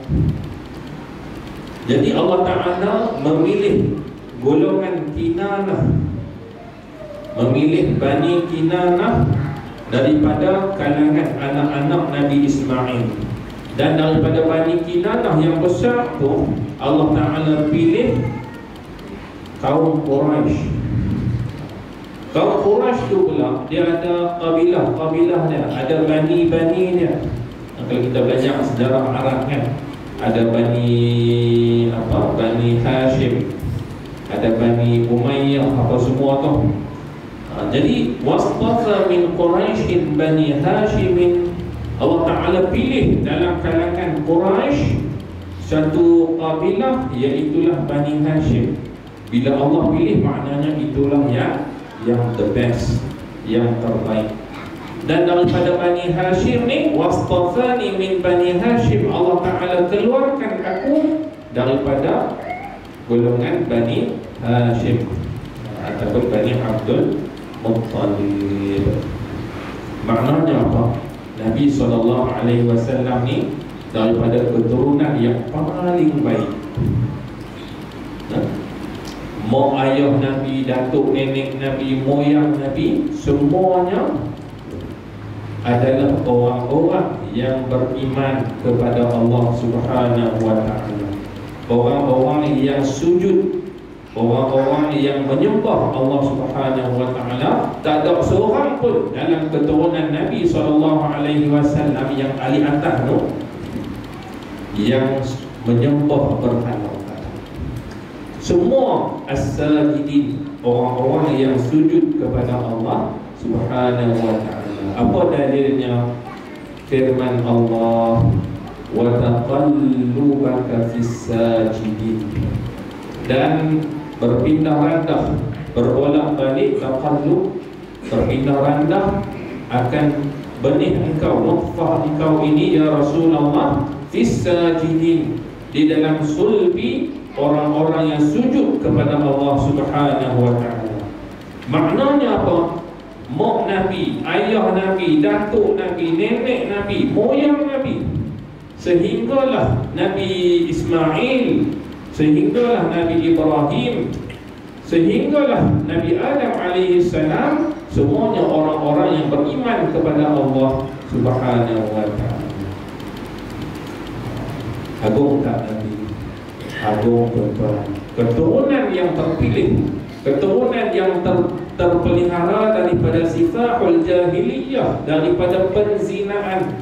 Jadi Allah Ta'ala memilih golongan Kinanah, memilih Bani Kinanah daripada kalangan anak-anak Nabi Ismail. Dan daripada Bani Kinanah yang besar tu Allah Ta'ala pilih kaum Quraisy. Kaum Quraisy tu pula dia ada kabilah dia, ada bani-bani dia. Kalau kita belajar sejarah Arab kan, ada Bani Hashim, ada Bani Umayyah, apa semua tu. Jadi wasfafa min Quraisyin Bani Hashimin, Allah Ta'ala pilih dalam kalangan Quraisy satu kabilah, iaitulah Bani Hashim. Bila Allah pilih, maknanya itulah yang the best, yang terbaik. Dan daripada Bani Hashim ni, wastafani min Bani Hashim, Allah Ta'ala keluarkan aku daripada golongan Bani Hashim ataupun Bani Abdul Muttalib. Maknanya apa? Nabi SAW ni daripada keturunan yang paling baik. Mak ayah Nabi, datuk nenek Nabi, moyang Nabi, semuanya adalah orang-orang yang beriman kepada Allah Subhanahu wa Ta'ala, orang-orang yang sujud, orang-orang yang menyembah Allah Subhanahu wa Ta'ala. Tak ada seorang pun dalam keturunan Nabi SAW yang ahli atas tu yang menyembah berhala. Semua as-sajidin, orang-orang yang sujud kepada Allah Subhanahu wa Ta'ala. Apa dalilnya? Firman Allah, wa taqallubaka fis sajidin, dan berpindah randah, berbolak-balik, taqallub, berpindah randah akan benih engkau, nutfah engkau ini ya Rasulullah, fis sajidin, di dalam sulbi orang-orang yang sujud kepada Allah Subhanahu wa Ta'ala. Maknanya apa? Mak Nabi, ayah Nabi, datuk Nabi, nenek Nabi, moyang Nabi, sehinggalah Nabi Ismail, sehinggalah Nabi Ibrahim, sehinggalah Nabi Adam AS, semuanya orang-orang yang beriman kepada Allah Subhanahu wa Ta'ala. Agung tak Nabi? Agung tuan-tuan. Keturunan yang terpilih, keturunan yang terpelihara daripada sifahul jahiliyah, daripada penzinaan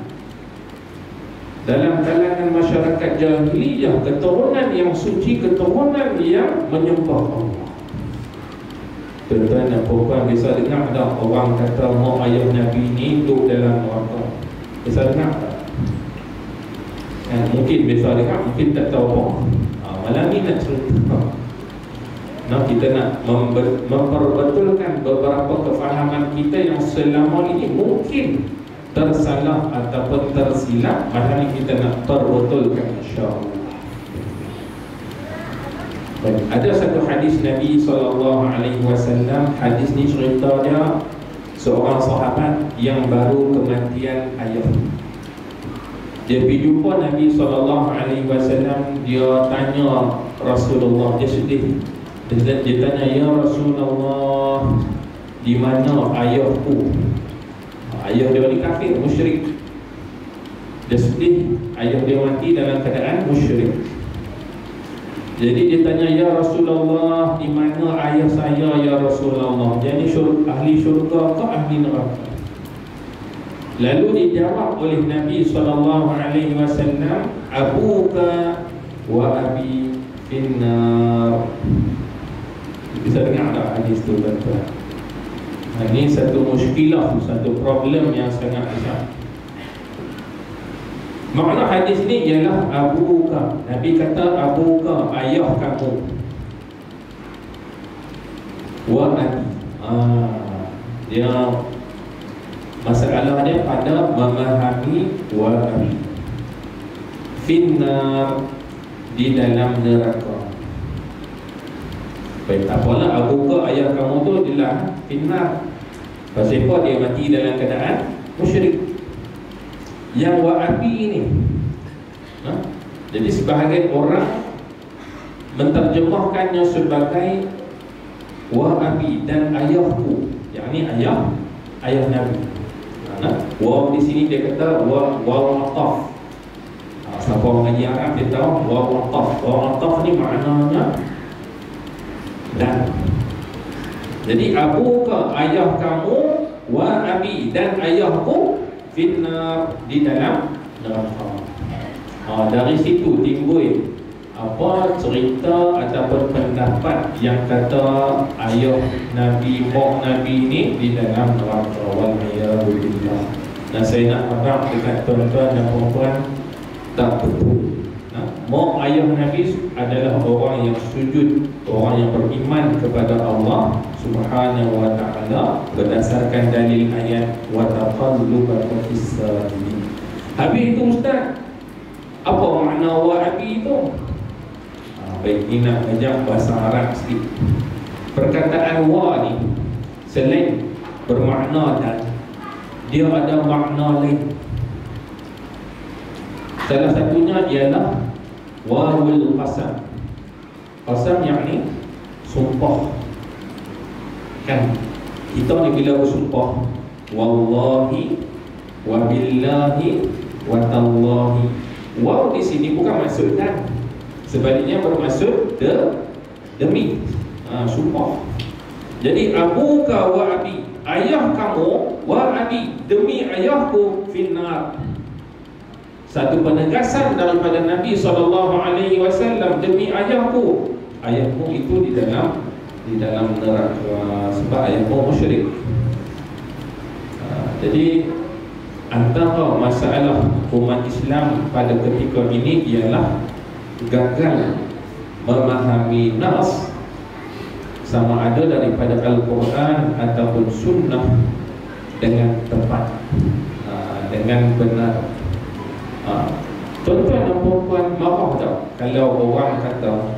dalam kalangan masyarakat jahiliyah, keturunan yang suci, keturunan yang menyembah Allah. Tuan-tuan dan puan, bisa dengar tak orang kata mak ayah Nabi ni duduk dalam neraka? Bisa dengar tak? Mungkin bisa dengar, mungkin tak tahu apa. Malam ni nak cerita, kita nak memperbetulkan beberapa kefahaman kita yang selama ini mungkin tersalah ataupun tersilap. Malam ni kita nak perbetulkan, insya-Allah. Ada satu hadis Nabi SAW. Hadis ni cerita dia seorang sahabat yang baru kematian ayah. Dia pergi jumpa Nabi SAW. Dia tanya Rasulullah, dia sedih. Dia tanya, ya Rasulullah, di mana ayahku? Ayah dia ni kafir, musyrik. Dia sedih, ayah dia mati dalam keadaan musyrik. Jadi dia tanya, ya Rasulullah, di mana ayah saya ya Rasulullah? Dia ni ahli syurga ke ahli neraka? Lalu dijawab oleh Nabi SAW, abuka wa abi finnar. Bisa dengar tak hadis tu, tuan-tuan? Ini satu muskilah, satu problem yang sangat besar. Makna hadis ni ialah abuka. Nabi kata abuka, ayah kamu, wa abi. Dia Masalah dia pada memahami wa abi. Finnar, di dalam neraka. Baik, tak apalah aku ke ayah kamu tu adalah finnar. Pasal apa dia mati dalam keadaan musyrik. Yang wa abi ni, jadi sebahagian orang menterjemahkannya sebagai wa abi dan ayahku, yakni ayah Nabi. Wa di sini dia kata wa ataf. Siapa orang ngaji Arab dia tahu wa ataf. Wa ataf ni maknanya dan. Jadi abuka, ayah kamu, wa abi, dan ayahku finnar, di dalam neraka. Dari situ timbul apa cerita ataupun pendapat yang kata ayah Nabi, mak Nabi ni di dalam neraka. Wal'iyadzubillah. Dan saya nak harap dekat tuan-tuan dan puan-puan, tak betul. Mak ayah Nabi adalah orang yang sujud, orang yang beriman kepada Allah Subhanahu wa ta'ala berdasarkan dalil ayat wa taqallubaka fis sajidin. Habis itu ustaz, apa makna wa abi itu? Baik, ini nak ajak bahasa Arab sikit. Perkataan wa ni selain bermakna dan, dia ada makna lain. Salah satunya ialah wawul qasam. Qasam yakni sumpah. Kan kita ni bila bersumpah wallahi wa billahi wa tallahi, waw di sini bukan maksud dan, sebaliknya bermaksud demi sumpah. Jadi abuka wa abi, ayah kamu, wa abi, demi ayahku, finnar. Satu penegasan daripada Nabi SAW, demi ayahku. Ayahmu itu di dalam neraka, sebab ayahmu musyrik. Jadi antara masalah umat Islam pada ketika ini ialah gagal memahami nas, sama ada daripada Al-Quran ataupun Sunnah dengan tepat, dengan benar. Tuan-tuan dan puan-puan, marah tak kalau orang kata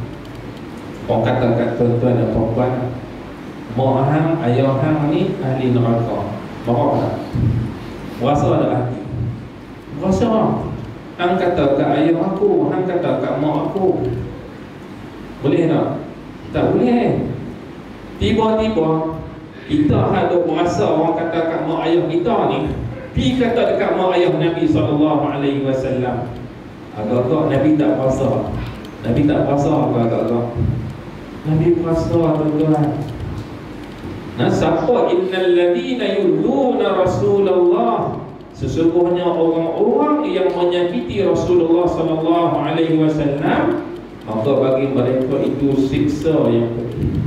kat tuan-tuan dan puan-puan, mak hang, ayah hang ni ahli neraka? Marah tak? Rasa ada hati? Rasa. Hang kata kat ayah aku, hang kata kat mak aku, boleh tak? Tak boleh. Tiba-tiba kita ada merasa orang kata kat mak ayah kita ni, pi kata dekat mak ayah Nabi SAW. Agak-agak Nabi tak puasa. Nabi tak puasa agak-agak. Nabi puasa tuan-tuan. Nah, siapa innal ladina yuduna Rasulullah, sesungguhnya orang-orang yang menyakiti Rasulullah SAW, maka bagi mereka itu siksa yang pedih.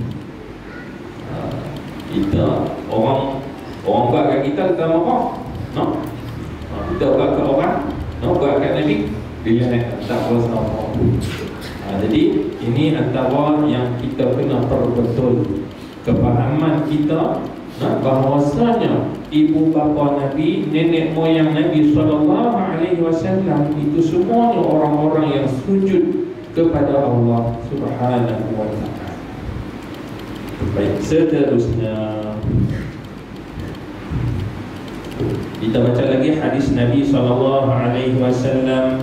Kita orang buat kat kita marah. Kita buat kat orang, buat kat Nabi, dia tak puasa apa. Jadi ini antara yang kita kena perbetul kepahaman kita, bahawasanya ibu bapa Nabi, nenek moyang Nabi SAW itu semuanya orang-orang yang sujud kepada Allah Subhanahu wa ta'ala. Baik, seterusnya kita baca lagi hadis Nabi SAW.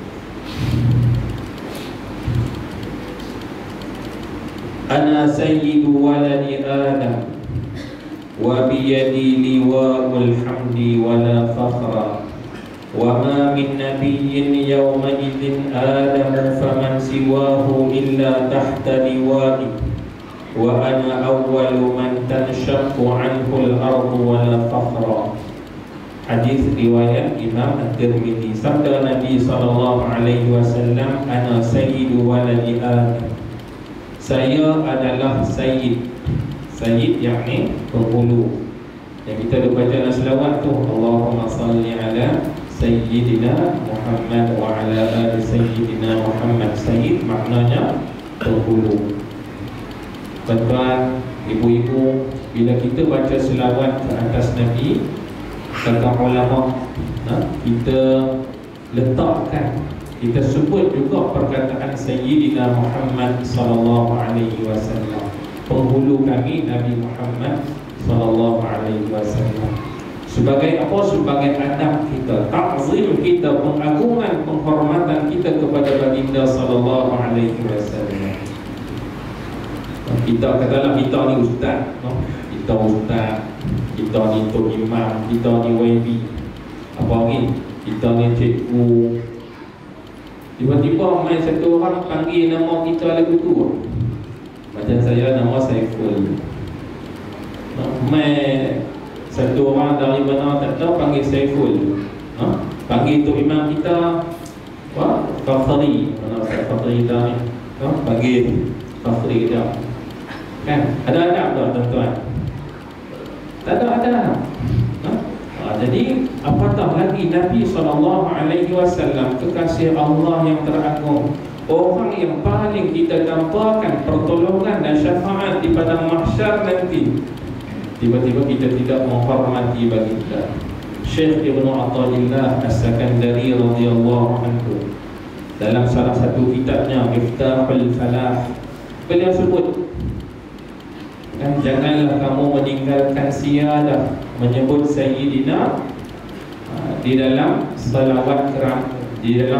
Ana sayyidu waladi Adam wa biyadi liwa'ul hamdi wala fakhra wa ma min nabiyyin yawma idhin Adamu faman siwahu illa tahta liwa'i wa ana awwalu man tanshaqqu anhu al-ardu wala fakhra. Hadis riwayat Imam At-Tirmidzi. Sabda Nabi SAW, ana sayyidu waladi Adam, saya adalah sayyid. Sayyid yakni penghulu. Yang kita dah baca dalam selawat tu, Allahumma salli ala sayyidina Muhammad wa ala ali sayyidina Muhammad. Sayyid maknanya penghulu. Tuan-tuan, ibu-ibu, bila kita baca selawat ke atas Nabi, kata ulama, kita letakkan, kita sebut juga perkataan Sayyidina Muhammad sallallahu alaihi wasallam, penghulu kami Nabi Muhammad sallallahu alaihi wasallam. Sebagai apa? Sebagai adab kita, takzim kita, pengagungan, penghormatan kita kepada baginda sallallahu alaihi wasallam. Kita katalah kita ni ustaz, kita ustaz, kita ni tok imam, kita ni YB, apa ni, kita ni cikgu. Tiba-tiba main satu orang panggil nama kita lagu tu. Macam saya nama Saiful. Main satu orang dari mana tak tahu panggil Saiful. Panggil tok imam kita Fakhri. Mana Ustaz Fakhri kita ni? Panggil Fakhri kita. Kan? Ada adab tak tuan-tuan? Tak ada adab. Jadi apatah lagi Nabi SAW, kekasih Allah yang teragung, orang yang paling kita dampakan pertolongan dan syafaat di padang mahsyar nanti, tiba-tiba kita tidak menghormati baginda. Syekh Ibnu Athaillah As-Sakandari radhiyallahu anhu dalam salah satu kitabnya Miftahul Falah, beliau sebut, kan, janganlah kamu meninggalkan siyadah menyebut Sayyidina di dalam salawat di dalam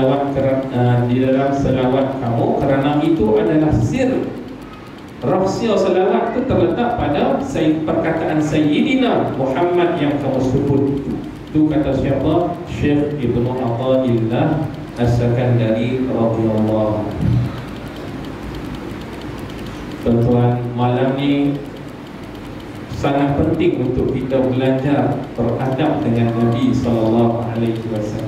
salawat kamu, kerana itu adalah sir. Rahsia salawat itu terletak pada perkataan Sayyidina Muhammad yang kamu sebut. Itu kata siapa? Syekh Ibnu Athaillah As-Sakandari radhiyallahu anhu. Tuan-tuan, malam ni sangat penting untuk kita belajar beradab dengan Nabi SAW.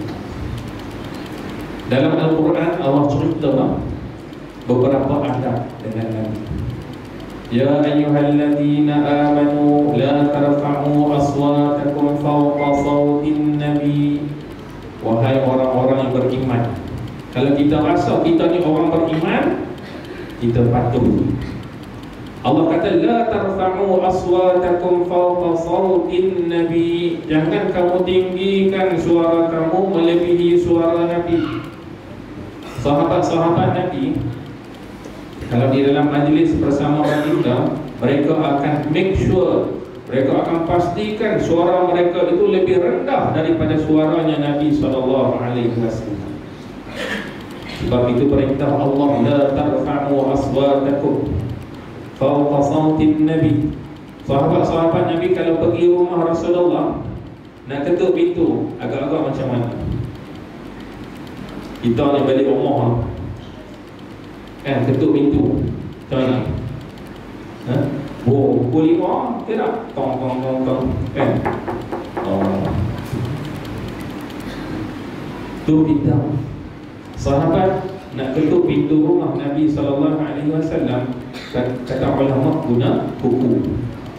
Dalam Al-Quran Allah cerita beberapa adab dengan Nabi. Ya ayyuhalladzina amanu la tarfa'u aswatakum fawqa sawtin nabi. Wahai orang-orang yang beriman, kalau kita rasa kita ni orang beriman, kita patuh. Allah kata la tarfa'u aswatakum fawqa sawtin nabi. Jangan kamu tinggikan suara kamu melebihi suara Nabi. Sahabat-sahabat Nabi, kalau di dalam majlis bersama kita, mereka akan make sure, mereka akan pastikan suara mereka itu lebih rendah daripada suaranya Nabi SAW. Sebab itu perintah Allah, la tarfa'u aswatakum fawqa sawtin nabi. Sahabat-sahabat Nabi kalau pergi rumah Rasulullah, nak ketuk pintu agak-agak macam mana? Kita ni balik rumah kan, ketuk pintu macam mana? Pukul 5 tidak? Tong tong tong tong kan? Tu pintu. Sahabat nak ketuk pintu rumah Nabi SAW, kata ulama guna kuku.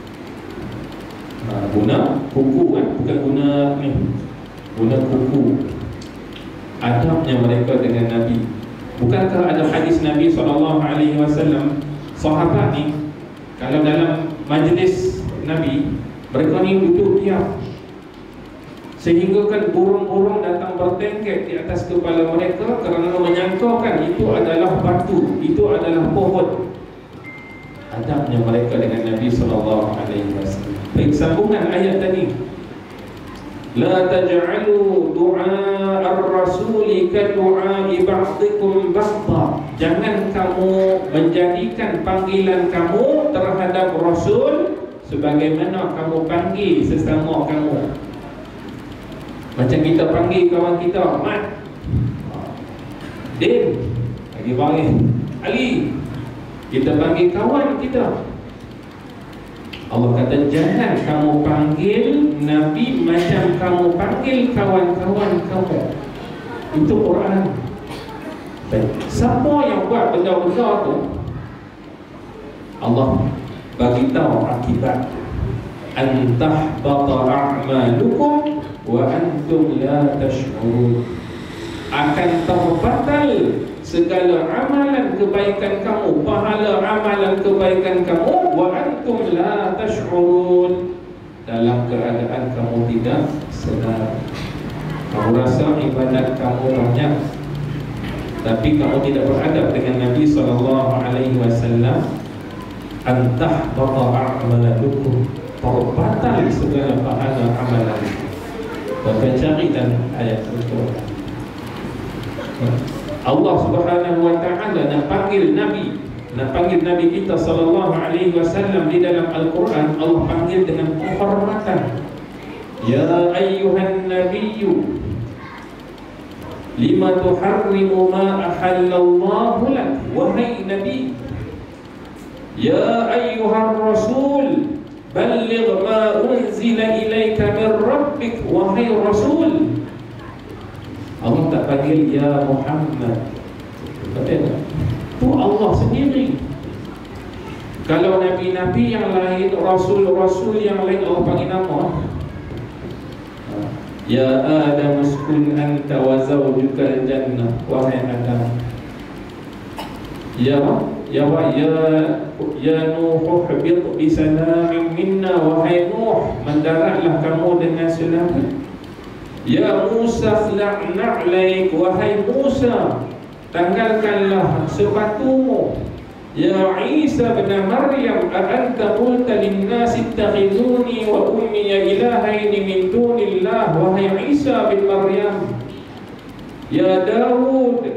Guna kuku kan, bukan guna ni, guna kuku. Adabnya mereka dengan Nabi. Bukankah ada hadis Nabi SAW, sahabat ni kalau dalam majlis Nabi, mereka ni duduk diam, sehingga kan burung-burung datang bertengkek di atas kepala mereka kerana menyangkakan itu adalah batu, itu adalah pohon. Adabnya mereka dengan Nabi SAW. Baik, sambungan ayat tadi, la taj'alu du'a ar-rasuli ka du'a'i ba'dikum ba'dha. Jangan kamu menjadikan panggilan kamu terhadap Rasul sebagaimana kamu panggil sesama kamu. Macam kita panggil kawan kita, Mat, Din, lagi panggil Ali, kita panggil kawan kita. Allah kata jangan kamu panggil Nabi macam kamu panggil kawan-kawan kamu. Itu Quran. Siapa yang buat benda-benda tu, Allah bagi tahu akibat. Antahbata a'malukum wa antum la tash'urun. Akan terbatal segala amalan kebaikan kamu, pahala amalan kebaikan kamu, wa antum la tash'urun, dalam keadaan kamu tidak sedar. Kamu rasa ibadat kamu banyak, tapi kamu tidak beradab dengan Nabi SAW. Antah bata a'malukum, terbatal segala pahala amalan. Maka cari dan ayat itu. Allah Subhanahu wa taala nak panggil Nabi kita sallallahu alaihi wasallam di dalam Al-Quran. Allah panggil dengan penghormatan. Ya ayyuhan nabiyyu lima tuharrimu ma ahallallahu lak. Wahai Nabi. Ya ayyuhan rasul balligh ma unzila ilaika min rabbik. Wahai Rasul. Allah tak panggil ya Muhammad. Betul tak? Itu Allah sendiri. Kalau nabi-nabi yang lain, rasul-rasul yang lain, Allah panggil nama. Ya Adam uskun anta wa zawjukal jannah. Wahai Adam. Ya Nuh hubit bisalamin minna. Wahai Nuh, mendaratlah kamu dengan selamat. Ya Musa khla'na 'alaik. Wahai Musa, tanggalkanlah sepatumu. Ya Isa bin Maryam, a anta qulta lin-nasi ittakhiduni wa ummi ilahaini min dunillah. Wahai Isa bin Maryam. Ya Daud,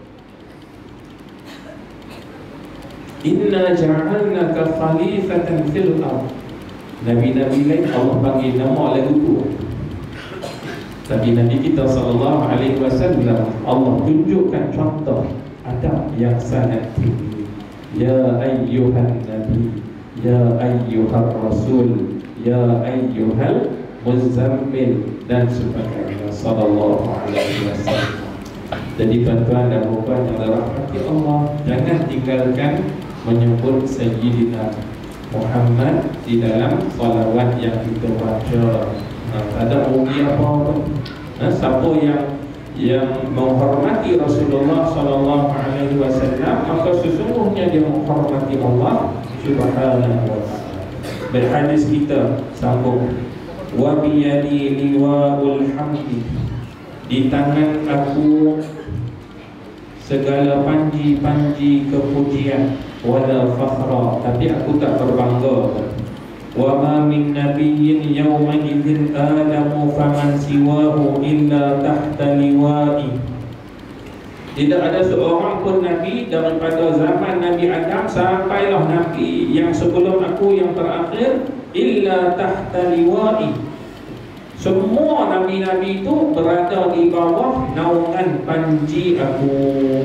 inna ja'alnaka khalifatan fil ardh. Nabi-nabi lain Allah panggil nama lagu tu. Tapi Nabi kita sallallahu alaihi wasallam Allah tunjukkan contoh adab yang sangat tinggi. Ya ayyuhan nabi, ya ayyuhar rasul, ya ayyuhal muzammil dan sebagainya sallallahu alaihi wasallam. Jadi tuan-tuan dan puan yang dirahmati Allah, jangan tinggalkan menyebut Sayyidina Muhammad di dalam salawat yang kita baca. Ada ugi apa pun. Siapa yang menghormati Rasulullah sallallahu alaihi wasallam, maka sesungguhnya dia menghormati Allah Subhanahu wa taala. Berhadis kita sambung, wa biyadi liwa'ul hamdi, di tangan aku segala panji-panji kepujian, wala fakhra, tapi aku tak berbangga. Wa ma min nabiyyin yawma idzin adamu faman siwahu illa tahta liwa'i. Tidak ada seorang pun nabi daripada zaman Nabi Adam sampailah nabi yang sebelum aku yang terakhir, illa tahta liwa'i. Semua nabi-nabi itu berada di bawah naungan panji aku.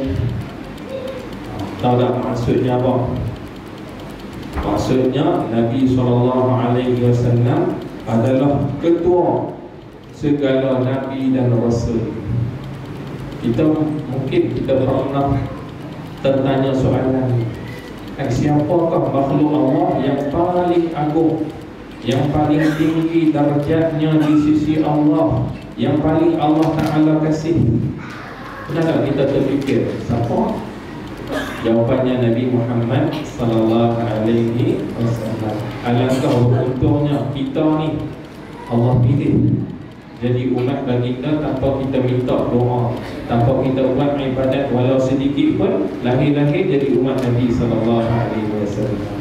Tahu tak maksudnya apa? Maksudnya Nabi SAW adalah ketua segala Nabi dan Rasul. Mungkin kita pernah tertanya soalan, siapakah makhluk Allah yang paling agung, yang paling tinggi darjatnya di sisi Allah, yang paling Allah Ta'ala kasih? Pernah tak kita terfikir siapa? Jawapannya Nabi Muhammad sallallahu alaihi wasallam. Alangkah beruntungnya kita ni Allah pilih jadi umat baginda tanpa kita minta doa, tanpa kita buat ibadat walau sedikit pun, lahir-lahir jadi umat Nabi sallallahu alaihi wasallam.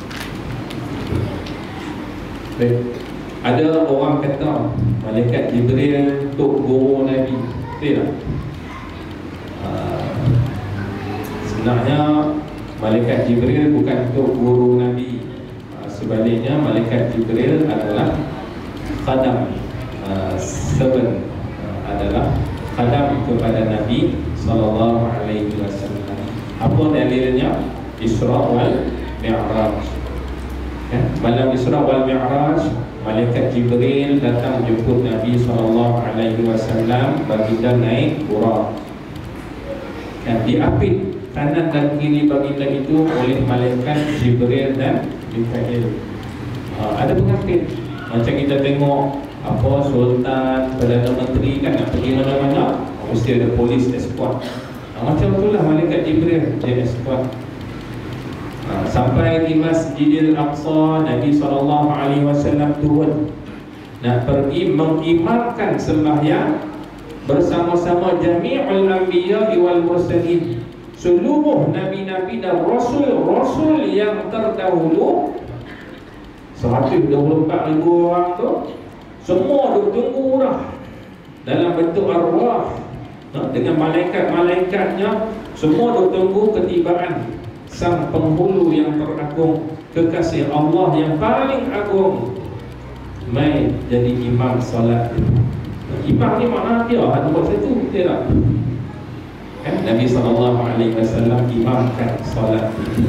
Baik. Ada orang kata malaikat Jibril untuk guru Nabi. Betul tak? Sebenarnya malaikat Jibril bukan untuk guru Nabi. Sebaliknya malaikat Jibril adalah khadam, servant, adalah khadam kepada Nabi sallallahu alaihi wasallam. Apa dalilnya? Isra wal Mi'raj. Malam Isra wal Mi'raj, malaikat Jibril datang jemput Nabi sallallahu alaihi wasallam, baginda naik Buraq. Diapit kanan dan kiri baginda itu oleh malaikat Jibril dan Mikail. Ada pengapit. Macam kita tengok apa sultan, perdana menteri kan nak pergi mana-mana, mesti ada polis escort. Macam itulah malaikat Jibril, dia escort. Sampai di Masjidil Aqsa, Nabi SAW turun nak pergi mengimamkan sembahyang bersama-sama jami'ul anbiya wal mursalin, seluruh nabi-nabi dan rasul-rasul yang terdahulu. 124,000 orang tu semua duk tunggu dah dalam bentuk arwah, dengan malaikat-malaikatnya, semua duk tunggu ketibaan sang penghulu yang teragung, kekasih Allah yang paling agung, mai jadi imam solat. Imam ni makna dia ada buat satu, betul tak? Nabi SAW imamkan solat.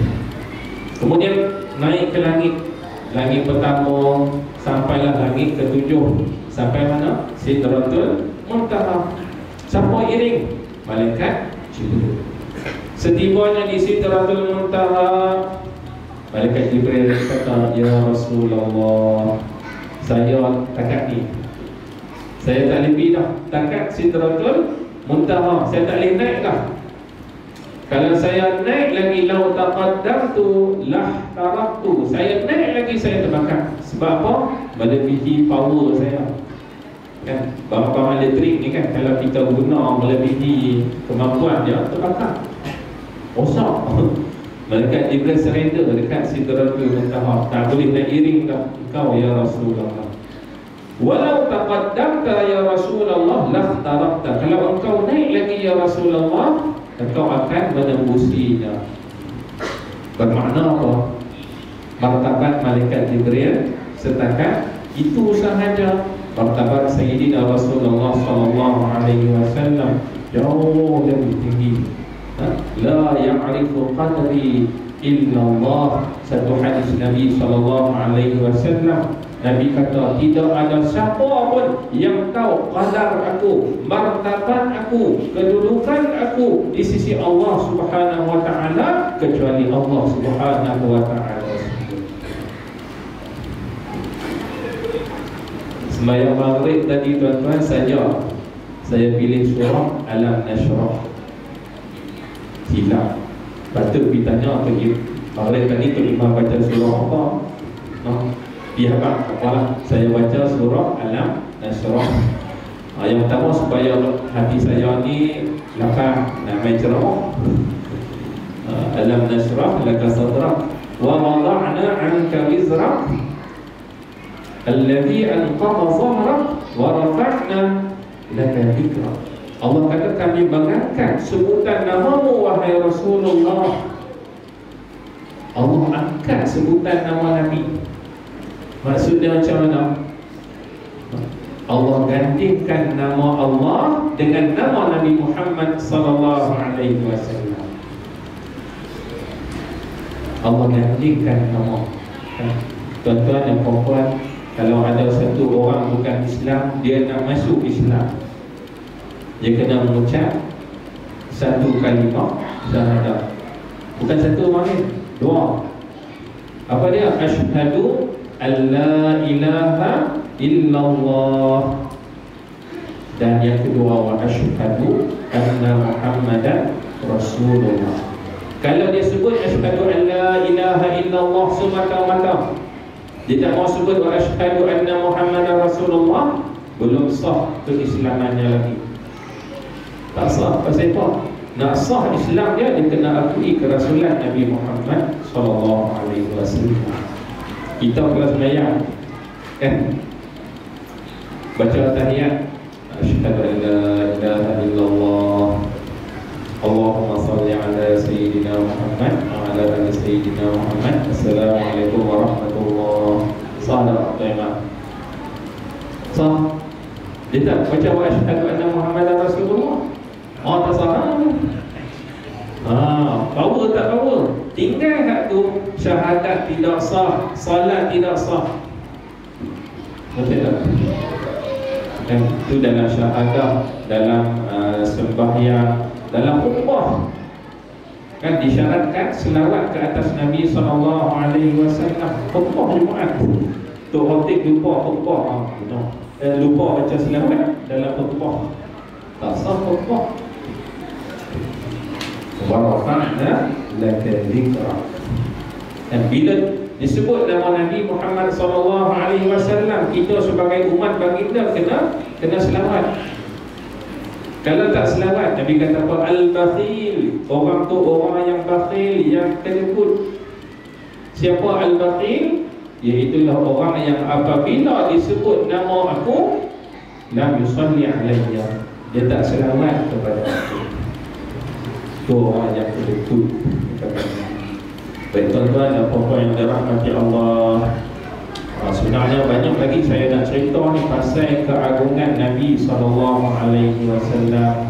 Kemudian naik ke langit, langit pertama sampailah langit ketujuh. Sampai mana? Sidratul Muntaha. Siapa iring? Malaikat Jibril. Setibanya di Sidratul Muntaha, Malaikat Jibril kata, ya Rasulullah, saya takat ni, saya tak lebih dah takat Sidratul Muntaha, saya tak boleh naik dah. Kalau saya naik lagi, lau taqaddamtu lah taraktu, saya naik lagi saya terbakar. Sebab apa? Melebihi power saya. Kan bapa elektrik ni kan, kalau kita guna melebihi kemampuan dia, terbakar. Rosak. Malaikat Jibril surrender dekat Sidratul Muntaha, tak boleh nak iring dah engkau ya Rasulullah. Walau taqaddamta ya Rasulullah lah tarakta, kalau engkau naik lagi ya Rasulullah, engkau akan menembusinya. Bermakna apa? Martabat Malaikat Jibril setakat itu sahaja. Martabat Sayyidina Rasulullah SAW jauh lebih tinggi. La ya'rifu qadri illa Allah. Satu hadis Nabi SAW, Nabi kata, tidak ada siapa pun yang tahu qadar aku, martabat aku, kedudukan aku di sisi Allah Subhanahu wa ta'ala kecuali Allah Subhanahu wa ta'ala. Sembahyang maghrib tadi tuan-tuan saja saya pilih surah Alam Nashrah. Silap. Patut ditanya pergi maghrib tadi tu imam baca surah apa? Dia apa? Saya baca surah Alam Nashrah. Yang pertama supaya hati saya ni lapang nak main ceramah. Alam Nashrah laka sadrak wa wada'na 'anka wizrak alladhi anqadha dhahrak wa rafa'na laka dhikrak. Allah kata kami mengangkat sebutan namamu wahai Rasulullah. Allah angkat sebutan nama Nabi. Maksudnya macam mana? Allah gantikan nama Allah dengan nama Nabi Muhammad sallallahu alaihi wasallam. Allah gantikan nama. Tuan-tuan dan puan-puan, kalau ada satu orang bukan Islam, dia nak masuk Islam, dia kena mengucap satu kalimah syahadah. Bukan satu orang, dua. Apa dia? Asyhadu alla ilaha illallah. Dan yang kedua, wa asyhadu anna Muhammadan Rasulullah. Kalau dia sebut asyhadu alla ilaha illallah semata-mata, dia tak mau sebut wa asyhadu anna Muhammadan Rasulullah, belum sah keislamannya lagi. Tak sah. Pasal apa? Nak sah Islam dia kena akui kerasulan Nabi Muhammad SAW. Kita kelas sembahyang kan, baca tahiyat, asyhadu an la ilaha illallah, Allahumma salli ala Sayyidina Muhammad wa ala ali Sayyidina Muhammad, Assalamualaikum warahmatullahi wabarakatuh. Sah. Dia tak baca wa asyhadu anna Muhammadan Rasulullah. Oh, tak salah. Power tak power. Tinggal kat tu, syahadat tidak sah, salat tidak sah. Betul tak? Dan itu dalam syahadah, dalam sembahyang, dalam khutbah kan disyaratkan selawat ke atas Nabi SAW. Khutbah Jumaat tu khotib lupa khutbah, lupa baca selawat dalam khutbah, tak sah khutbah. Wa rafa'na laka dhikrak. Dan bila disebut nama Nabi Muhammad SAW, kita sebagai umat baginda kena selawat. Kalau tak selawat, Nabi kata apa? Al-bakhil, orang tu orang yang bakhil, yang kedekut. Siapa al-bakhil? Iaitulah orang yang apabila disebut nama aku, lam yusalli alayya, dia tak selawat kepada aku. Itu orang yang kedekut. Baik tuan-tuan dan puan-puan yang dirahmati Allah, sebenarnya banyak lagi saya nak cerita ni pasal keagungan Nabi SAW.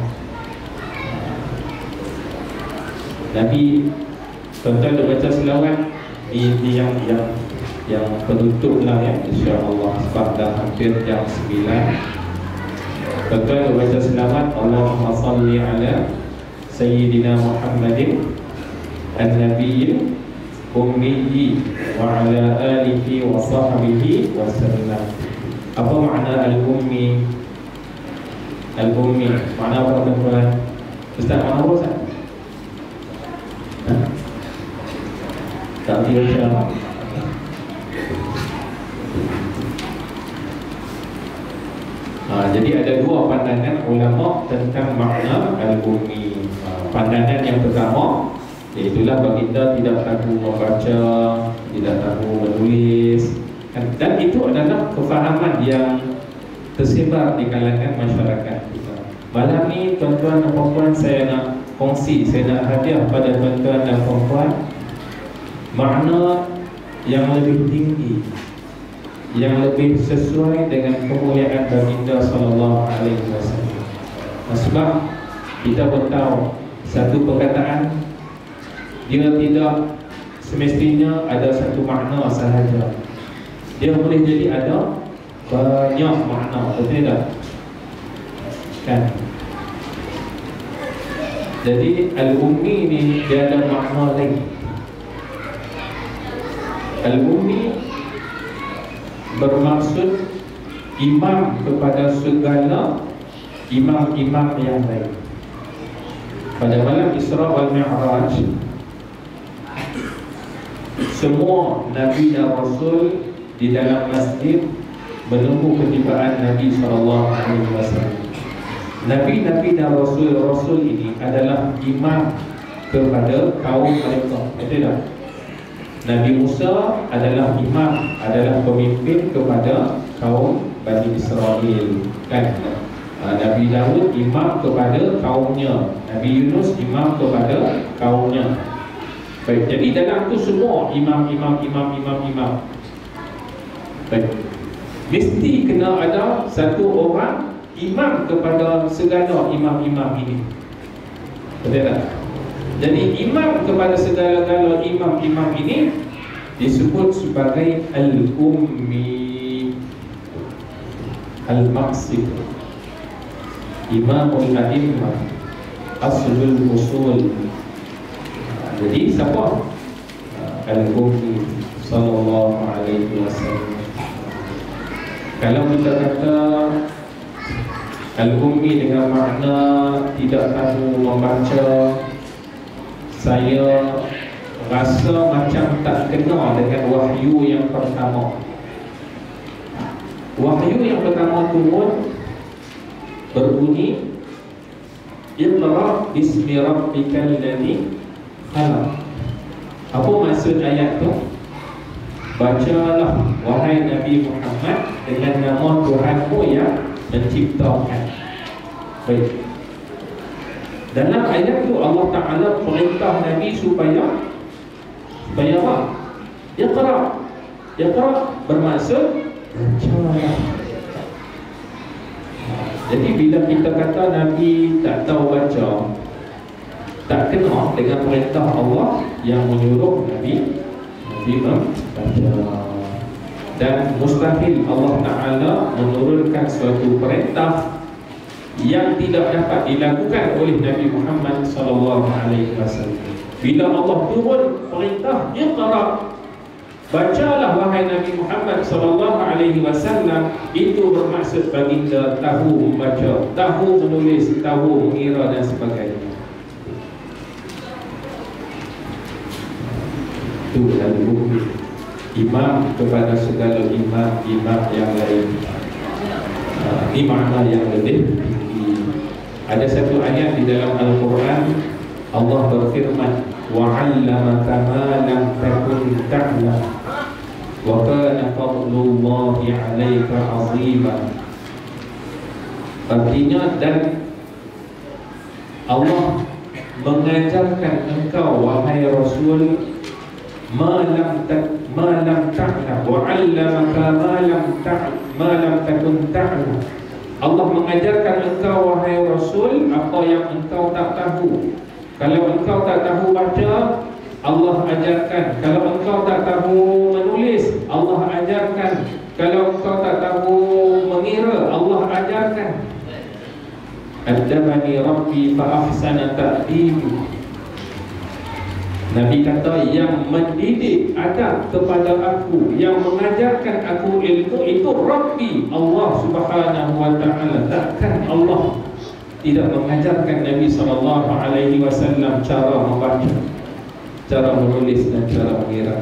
Nabi, tuan-tuan dah baca selawat di yang penutup lah ya, insya-Allah, sebab dah hampir jam 9. Tuan-tuan dah baca selawat Allahumma salli ala Sayyidina Muhammadin an-Nabiyil Ummiyi wa ala alihi wa sahbihi wa sallam. Apa makna al-ummi? Al-ummi makna apa tuan-tuan? Ustaz, makna apa Ustaz? Tak baca. Jadi ada dua pandangan ulama tentang makna al-ummi. Pandangan yang pertama, iaitulah baginda tidak tahu membaca, tidak tahu menulis, dan itu adalah kefahaman yang tersebar di kalangan masyarakat kita. Malam ni tuan-tuan dan puan-puan, saya nak kongsi, saya nak hadiah pada tuan-tuan dan puan-puan makna yang lebih tinggi, yang lebih sesuai dengan kemuliaan baginda sallallahu alaihi wasallam. Sebab kita tahu satu perkataan dia tidak semestinya ada satu makna sahaja. Dia boleh jadi ada banyak makna, betul tak? Kan? Jadi al-ummi ni dia ada makna lain. Al-ummi bermaksud imam kepada segala imam-imam yang lain. Pada malam Isra wal Mi'raj, semua Nabi dan Rasul di dalam masjid menunggu ketibaan Nabi SAW. Nabi-Nabi dan Rasul-Rasul ini adalah imam kepada kaum mereka, betul tak? Nabi Musa adalah imam, adalah pemimpin kepada kaum Bani Israel, kan? Nabi Daud imam kepada kaumnya, Nabi Yunus imam kepada kaumnya. Baik, jadi dalam tu semua imam. Baik, mesti kena ada satu orang imam kepada segala imam-imam ini, betul tak? Jadi imam kepada segala-gala imam-imam ini disebut sebagai al-ummi, al-maqsid, imamul a'immah, aslul usul. Jadi siapa? Al-ummi sallallahu alaihi wasallam. Kalau kita kata al-ummi dengan makna tidak tahu membaca, saya rasa macam tak kena dengan wahyu yang pertama. Wahyu yang pertama turun berbunyi Iqra bismi rabbikal ladzi khalaq. Apa maksud ayat tu? Bacalah wahai Nabi Muhammad dengan nama Tuhanmu yang menciptakan. Baik, dalam ayat tu Allah Ta'ala perintah Nabi supaya apa? Iqra bermaksud bacalah. Jadi bila kita kata Nabi tak tahu baca, tak kena dengan perintah Allah yang menyuruh Nabi membaca. Dan mustahil Allah Ta'ala menurunkan suatu perintah yang tidak dapat dilakukan oleh Nabi Muhammad SAW. Bila Allah turun perintah Iqra, bacalah wahai Nabi Muhammad SAW, itu bermaksud baginda tahu membaca, tahu menulis, tahu mengira dan sebagainya. Itu al-ummi. imam kepada segala imam yang lain. Ini makna yang lebih tinggi. Ada satu ayat di dalam Al-Quran, Allah berfirman, وَعَلَّمَكَ مَا لَمْ تَكُنْ تَعْلَمُ وَكَانَ فَضْلُ اللَّهِ عَلَيْكَ عَظِيمًا. Artinya, dan Allah mengajarkan engkau wahai Rasul ma lam ta'lam wa 'allamaka ma lam takun ta'lam. Allah mengajarkan engkau wahai Rasul apa yang engkau tak tahu. Kalau engkau tak tahu baca, Allah ajarkan. Kalau engkau tak tahu menulis, Allah ajarkan. Kalau engkau tak tahu mengira, Allah ajarkan. Adabani Rabbi fa ahsana ta'dibi. Nabi kata yang mendidik adab kepada aku, yang mengajarkan aku ilmu itu Rabbi, Allah Subhanahu wa ta'ala. Takkan Allah tidak mengajarkan Nabi SAW cara membaca, cara menulis dan cara mengira.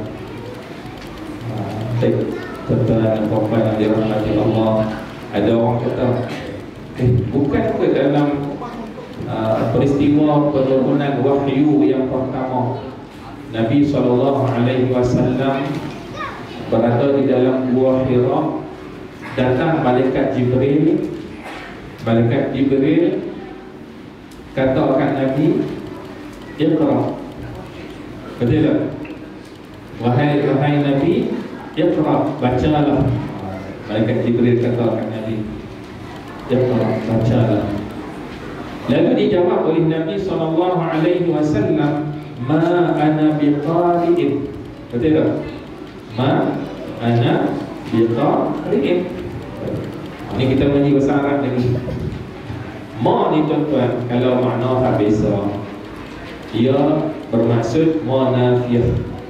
Tuan-tuan dan puan-puan yang dirahmati Allah, ada orang kata bukan ke dalam peristiwa penurunan wahyu yang pertama Nabi SAW berada di dalam Gua Hira, datang malaikat Jibril. Malaikat Jibril kata akan Nabi, Iqra. Betul tak? Wahai Nabi, Iqra, bacalah. Malaikat Jibril kata akan Nabi, Iqra, bacalah. Lalu dijawab oleh Nabi SAW, Ma ana biqari'in. Betul tak? Ma ana biqari'in. Ini kita menyanyi bahasa Arab lagi. Ma ni tuan-tuan, kalau makna tak biasa, ia bermaksud ma nafiyah.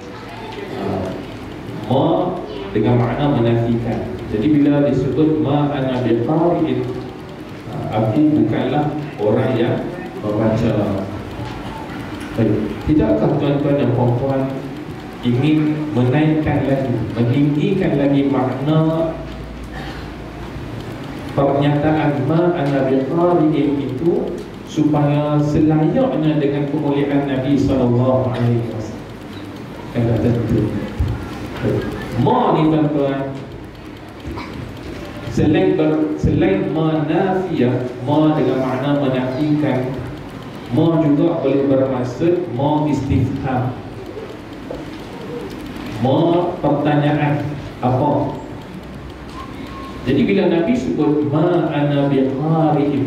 Ma dengan makna menafikan. Jadi bila disebut ma ana biqari'in, aku bukanlah orang yang membaca. Tidakkah tuan-tuan dan puan-puan ingin menaikkan lagi, meninggikan lagi makna pernyataan ma ana biqari'in itu supaya selayaknya dengan kemuliaan Nabi SAW? Kata tentu ma ni tuan-tuan, selain ma nafiyah, ma dengan makna menafikan, ma juga boleh bermaksud ma istifham, ma pertanyaan apa. Jadi bila Nabi sebut ma ana biqari'in,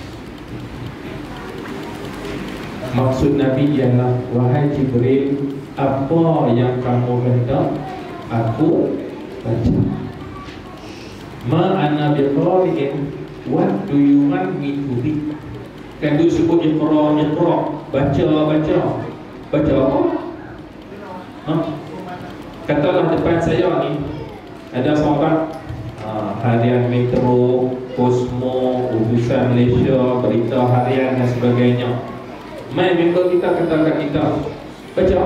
maksud Nabi ialah wahai Jibril, apa yang kamu hendak aku baca. Ma ana biqari'in, what do you want me to read? Kan dia sebut Iqra, baca apa? Katalah depan saya ni ada seorang harian Metro, Cosmo, Utusan Malaysia, Berita Harian dan sebagainya. Mai member kita katakan kita baca.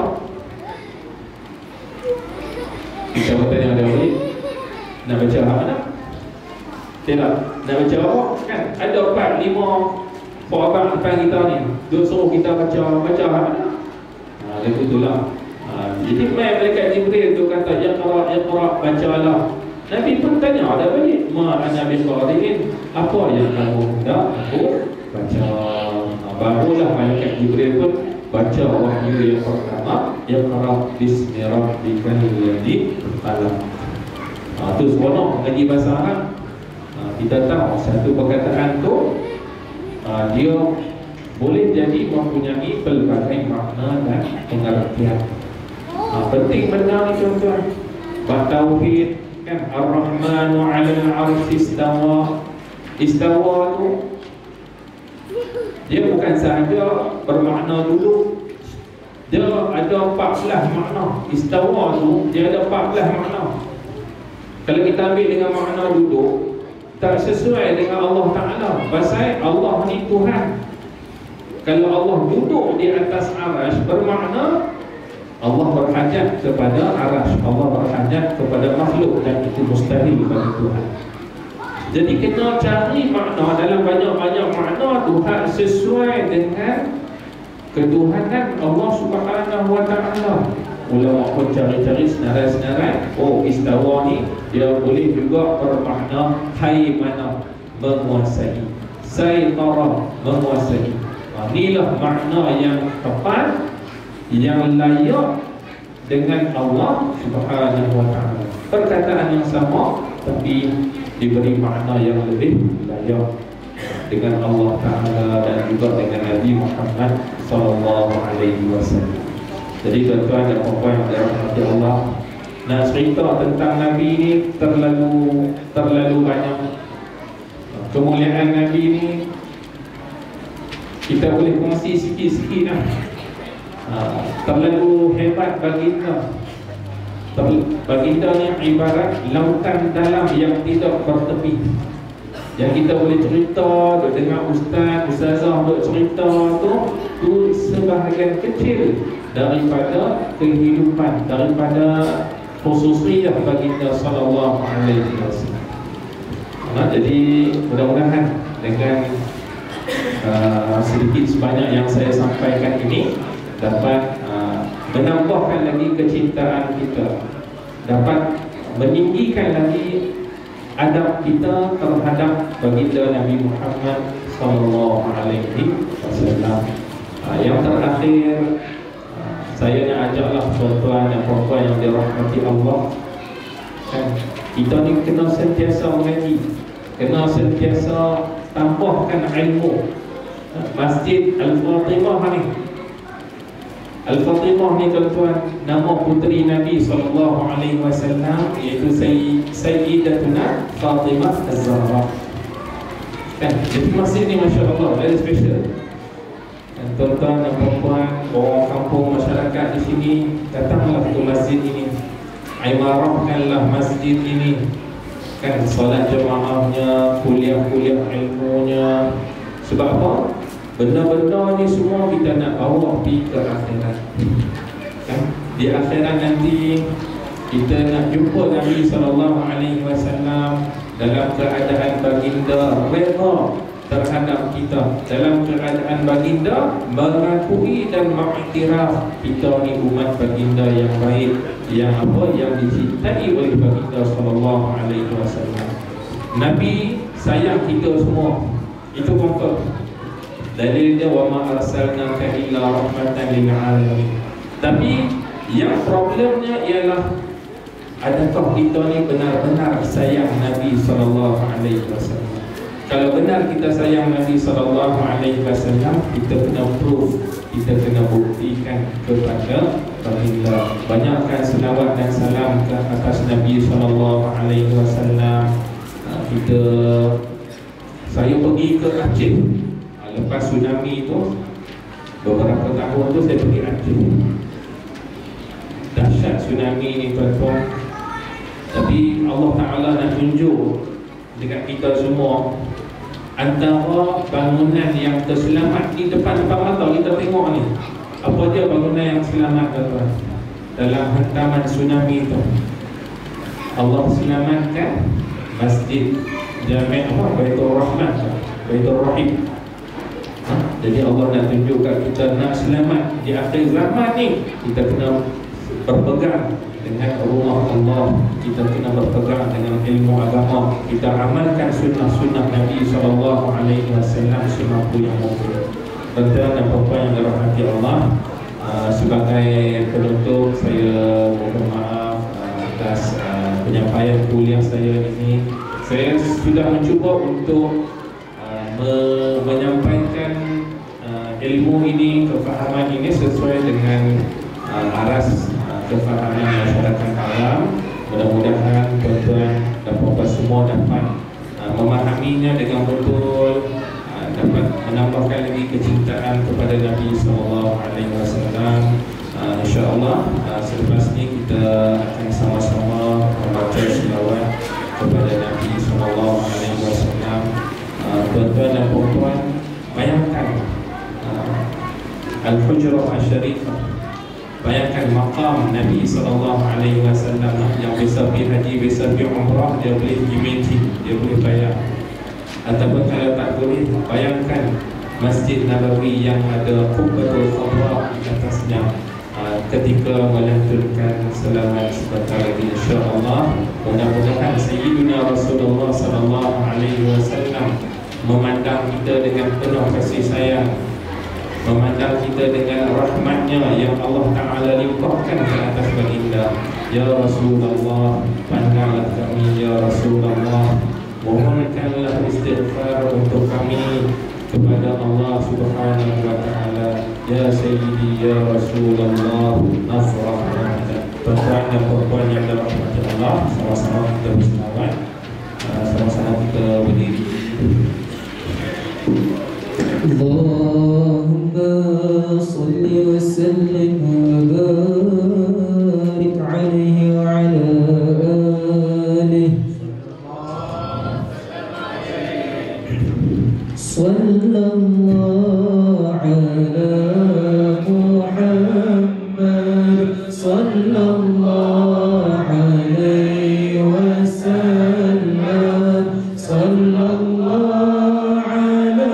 Kita bertanya dia balik, nak baca apa nak? Tidak, nak baca apa? Kan ada 4-5 orang depan kita ni, dia suruh kita baca apa? Dia itulah. Jadi mai malaikat Jibril tu kata Iqra, bacalah. Nabi pun tanya ada balik, ma ana biqari'in, apa yang kamu hendak aku baca. Barulah malaikat Jibril pun baca wahyu yang pertama, Iqra bismi rabbikal ladzi khalaq. Tu seronok mengaji bahasa Arab. Kita tahu satu perkataan tu dia boleh jadi mempunyai pelbagai makna dan pengertian. Penting benar ni tuan-tuan. Tauhid kan, Ar-Rahmanu 'alal 'arsy istawa. Istawa tu dia bukan sahaja bermakna duduk. Dia ada 14 makna. Istawa tu dia ada 14 makna. Kalau kita ambil dengan makna duduk, tak sesuai dengan Allah Ta'ala. Pasal Allah ni Tuhan. Kalau Allah duduk di atas arasy, bermakna Allah berhajat kepada arasy, Allah berhajat kepada makhluk, dan itu mustahil bagi Tuhan. Jadi kena cari makna dalam banyak-banyak makna Tuhan sesuai dengan ketuhanan Allah Subhanahu wa taala. Ulama pun cari-cari senarai-senarai. Oh, istawa ni dia boleh juga bermakna haimana, menguasai, saitara, menguasai. Inilah makna yang tepat, yang layak dengan Allah Subhanahu wa taala. Perkataan yang sama tapi diberi makna yang lebih layak dengan Allah Taala dan juga dengan Nabi Muhammad sallallahu alaihi wasallam. Jadi tuan-tuan dan puan-puan yang dirahmati Allah, nak cerita tentang Nabi ini terlalu banyak. Kemuliaan Nabi ini kita boleh kongsi sikit-sikit lah. Terlalu hebat baginda. Baginda ni ibarat lautan dalam yang tidak bertepi. Yang kita boleh cerita, duk dengar ustazah duk cerita tu sebahagian kecil daripada kehidupan, daripada khususiyah baginda sallallahu alaihi wasallam. Jadi mudah-mudahan dengan sedikit sebanyak yang saya sampaikan ini dapat menambahkan lagi kecintaan kita, dapat meninggikan lagi adab kita terhadap baginda Nabi Muhammad sallallahu alaihi wasallam. Yang terakhir, saya nak ajaklah tuan-tuan dan puan-puan yang dirahmati Allah, kita ni kena sentiasa mengaji, kena sentiasa tambahkan ilmu. Masjid Al-Fatimah ni, Al-Fatimah ni tuan-tuan, nama puteri Nabi SAW, iaitu Sayyidatuna Fatimah Az-Zahra. Jadi masjid ni Masya Allah, very special. Dan tuan-tuan dan puan-puan, orang kampung, masyarakat di sini, datanglah ke masjid ini, imarahkanlah masjid ini, salat jemaahnya, kuliah-kuliah ilmunya. Sebab apa? Benda-benda ni semua kita nak bawa pergi ke akhirat. Di akhirat nanti kita nak jumpa Nabi SAW dalam keadaan baginda redha terhadap kita, dalam keadaan baginda mengakui dan mengiktiraf kita ni umat baginda yang baik, yang dicintai oleh baginda SAW. Nabi sayang kita semua, itu confirm. Dalilnya wa ma arsalnaka illa rahmatan lil alamin. Tapi yang problemnya ialah, adakah kita ni benar-benar sayang Nabi sallallahu alaihi wasallam? Kalau benar kita sayang Nabi sallallahu alaihi wasallam, kita kena proof, kita kena buktikan kepada baginda. Banyakkan selawat dan salam ke atas Nabi sallallahu alaihi wasallam. Saya pergi ke Aceh lepas tsunami itu, beberapa tahun tu saya pergi Aceh. Dahsyat tsunami ni tuan-tuan. Tapi Allah Ta'ala nak tunjuk dekat kita semua, antara bangunan yang terselamat di depan mata kita tengok ni, apa dia bangunan yang selamat tuan-tuan? Dalam hantaman tsunami itu, Allah selamatkan Masjid Jami' Baitur Rahman, Baitur Rahim. Jadi Allah nak tunjukkan kita nak selamat di akhir zaman ni, kita kena berpegang dengan rumah Allah, kita kena berpegang dengan ilmu agama, kita amalkan sunnah-sunnah Nabi SAW semampu yang mungkin. Tuan-tuan dan puan-puan yang dirahmati Allah, sebagai penutup saya mohon maaf atas penyampaian kuliah saya ini. Saya sudah mencuba untuk menyampaikan ilmu ini, kefahaman ini sesuai dengan aras kefahaman masyarakat awam. Mudah-mudahan tuan-tuan dan puan-puan semua dapat memahaminya dengan betul, dapat menambahkan lagi kecintaan kepada Nabi SAW. InsyaAllah selepas ini kita akan sama-sama membaca selawat kepada Nabi SAW. Tuan-tuan dan puan-puan, bayangkan Al-Hujrah Al-Sharifah Bayangkan maqam Nabi SAW yang bisa pergi haji, bisa pergi umrah, dia boleh imagine, dia boleh bayar. Ataupun kalau tak boleh, bayangkan Masjid Nabawi yang ada Qubbatul Khadra di atasnya. Ketika melantunkan selamat sebentar lagi, insya-Allah, mudah-mudahan Sayyidina Rasulullah sallallahu alaihi wasallam memandang kita dengan penuh kasih sayang, memandang kita dengan rahmatnya yang Allah Ta'ala limpahkan ke atas baginda. Ya Rasulullah, pandanglah kami ya Rasulullah, mohonkanlah istighfar untuk kami kepada Allah Subhanahu wa Ta'ala. Ya Sayyidi ya Rasulullah, nafrah rahmatan. Tuan-tuan dan puan-puan yang dirahmati Allah, sama-sama kita berselawat, sama-sama kita berdiri. Allahumma salli wa sallim wa barik alaihi wa ala alihi. Sallallahu ala Muhammad, sallallahu alaihi wasallam, sallallahu ala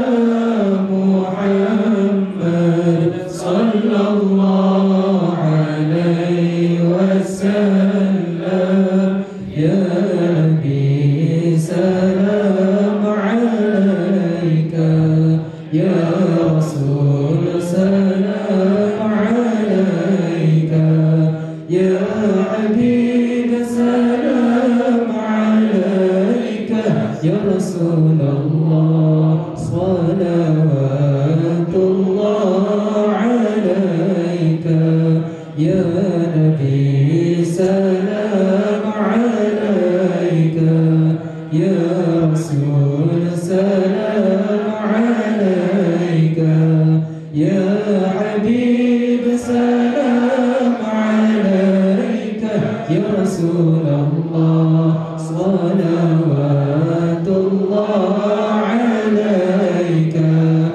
Muhammad, sallallahu alaihi wasallam. Ya Nabi salam alaika, ya Rasul salam alaika, ya Habib salam alaika, ya Rasulullah salawatullah alaika, ya Nabi salam alaika, ya Rasul salam alaika, ya Habib salam alaika, ya Rasulullah salawatullah alaika.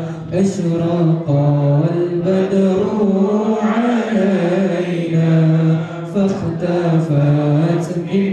Ashraqal badru alaina, fakhtafat min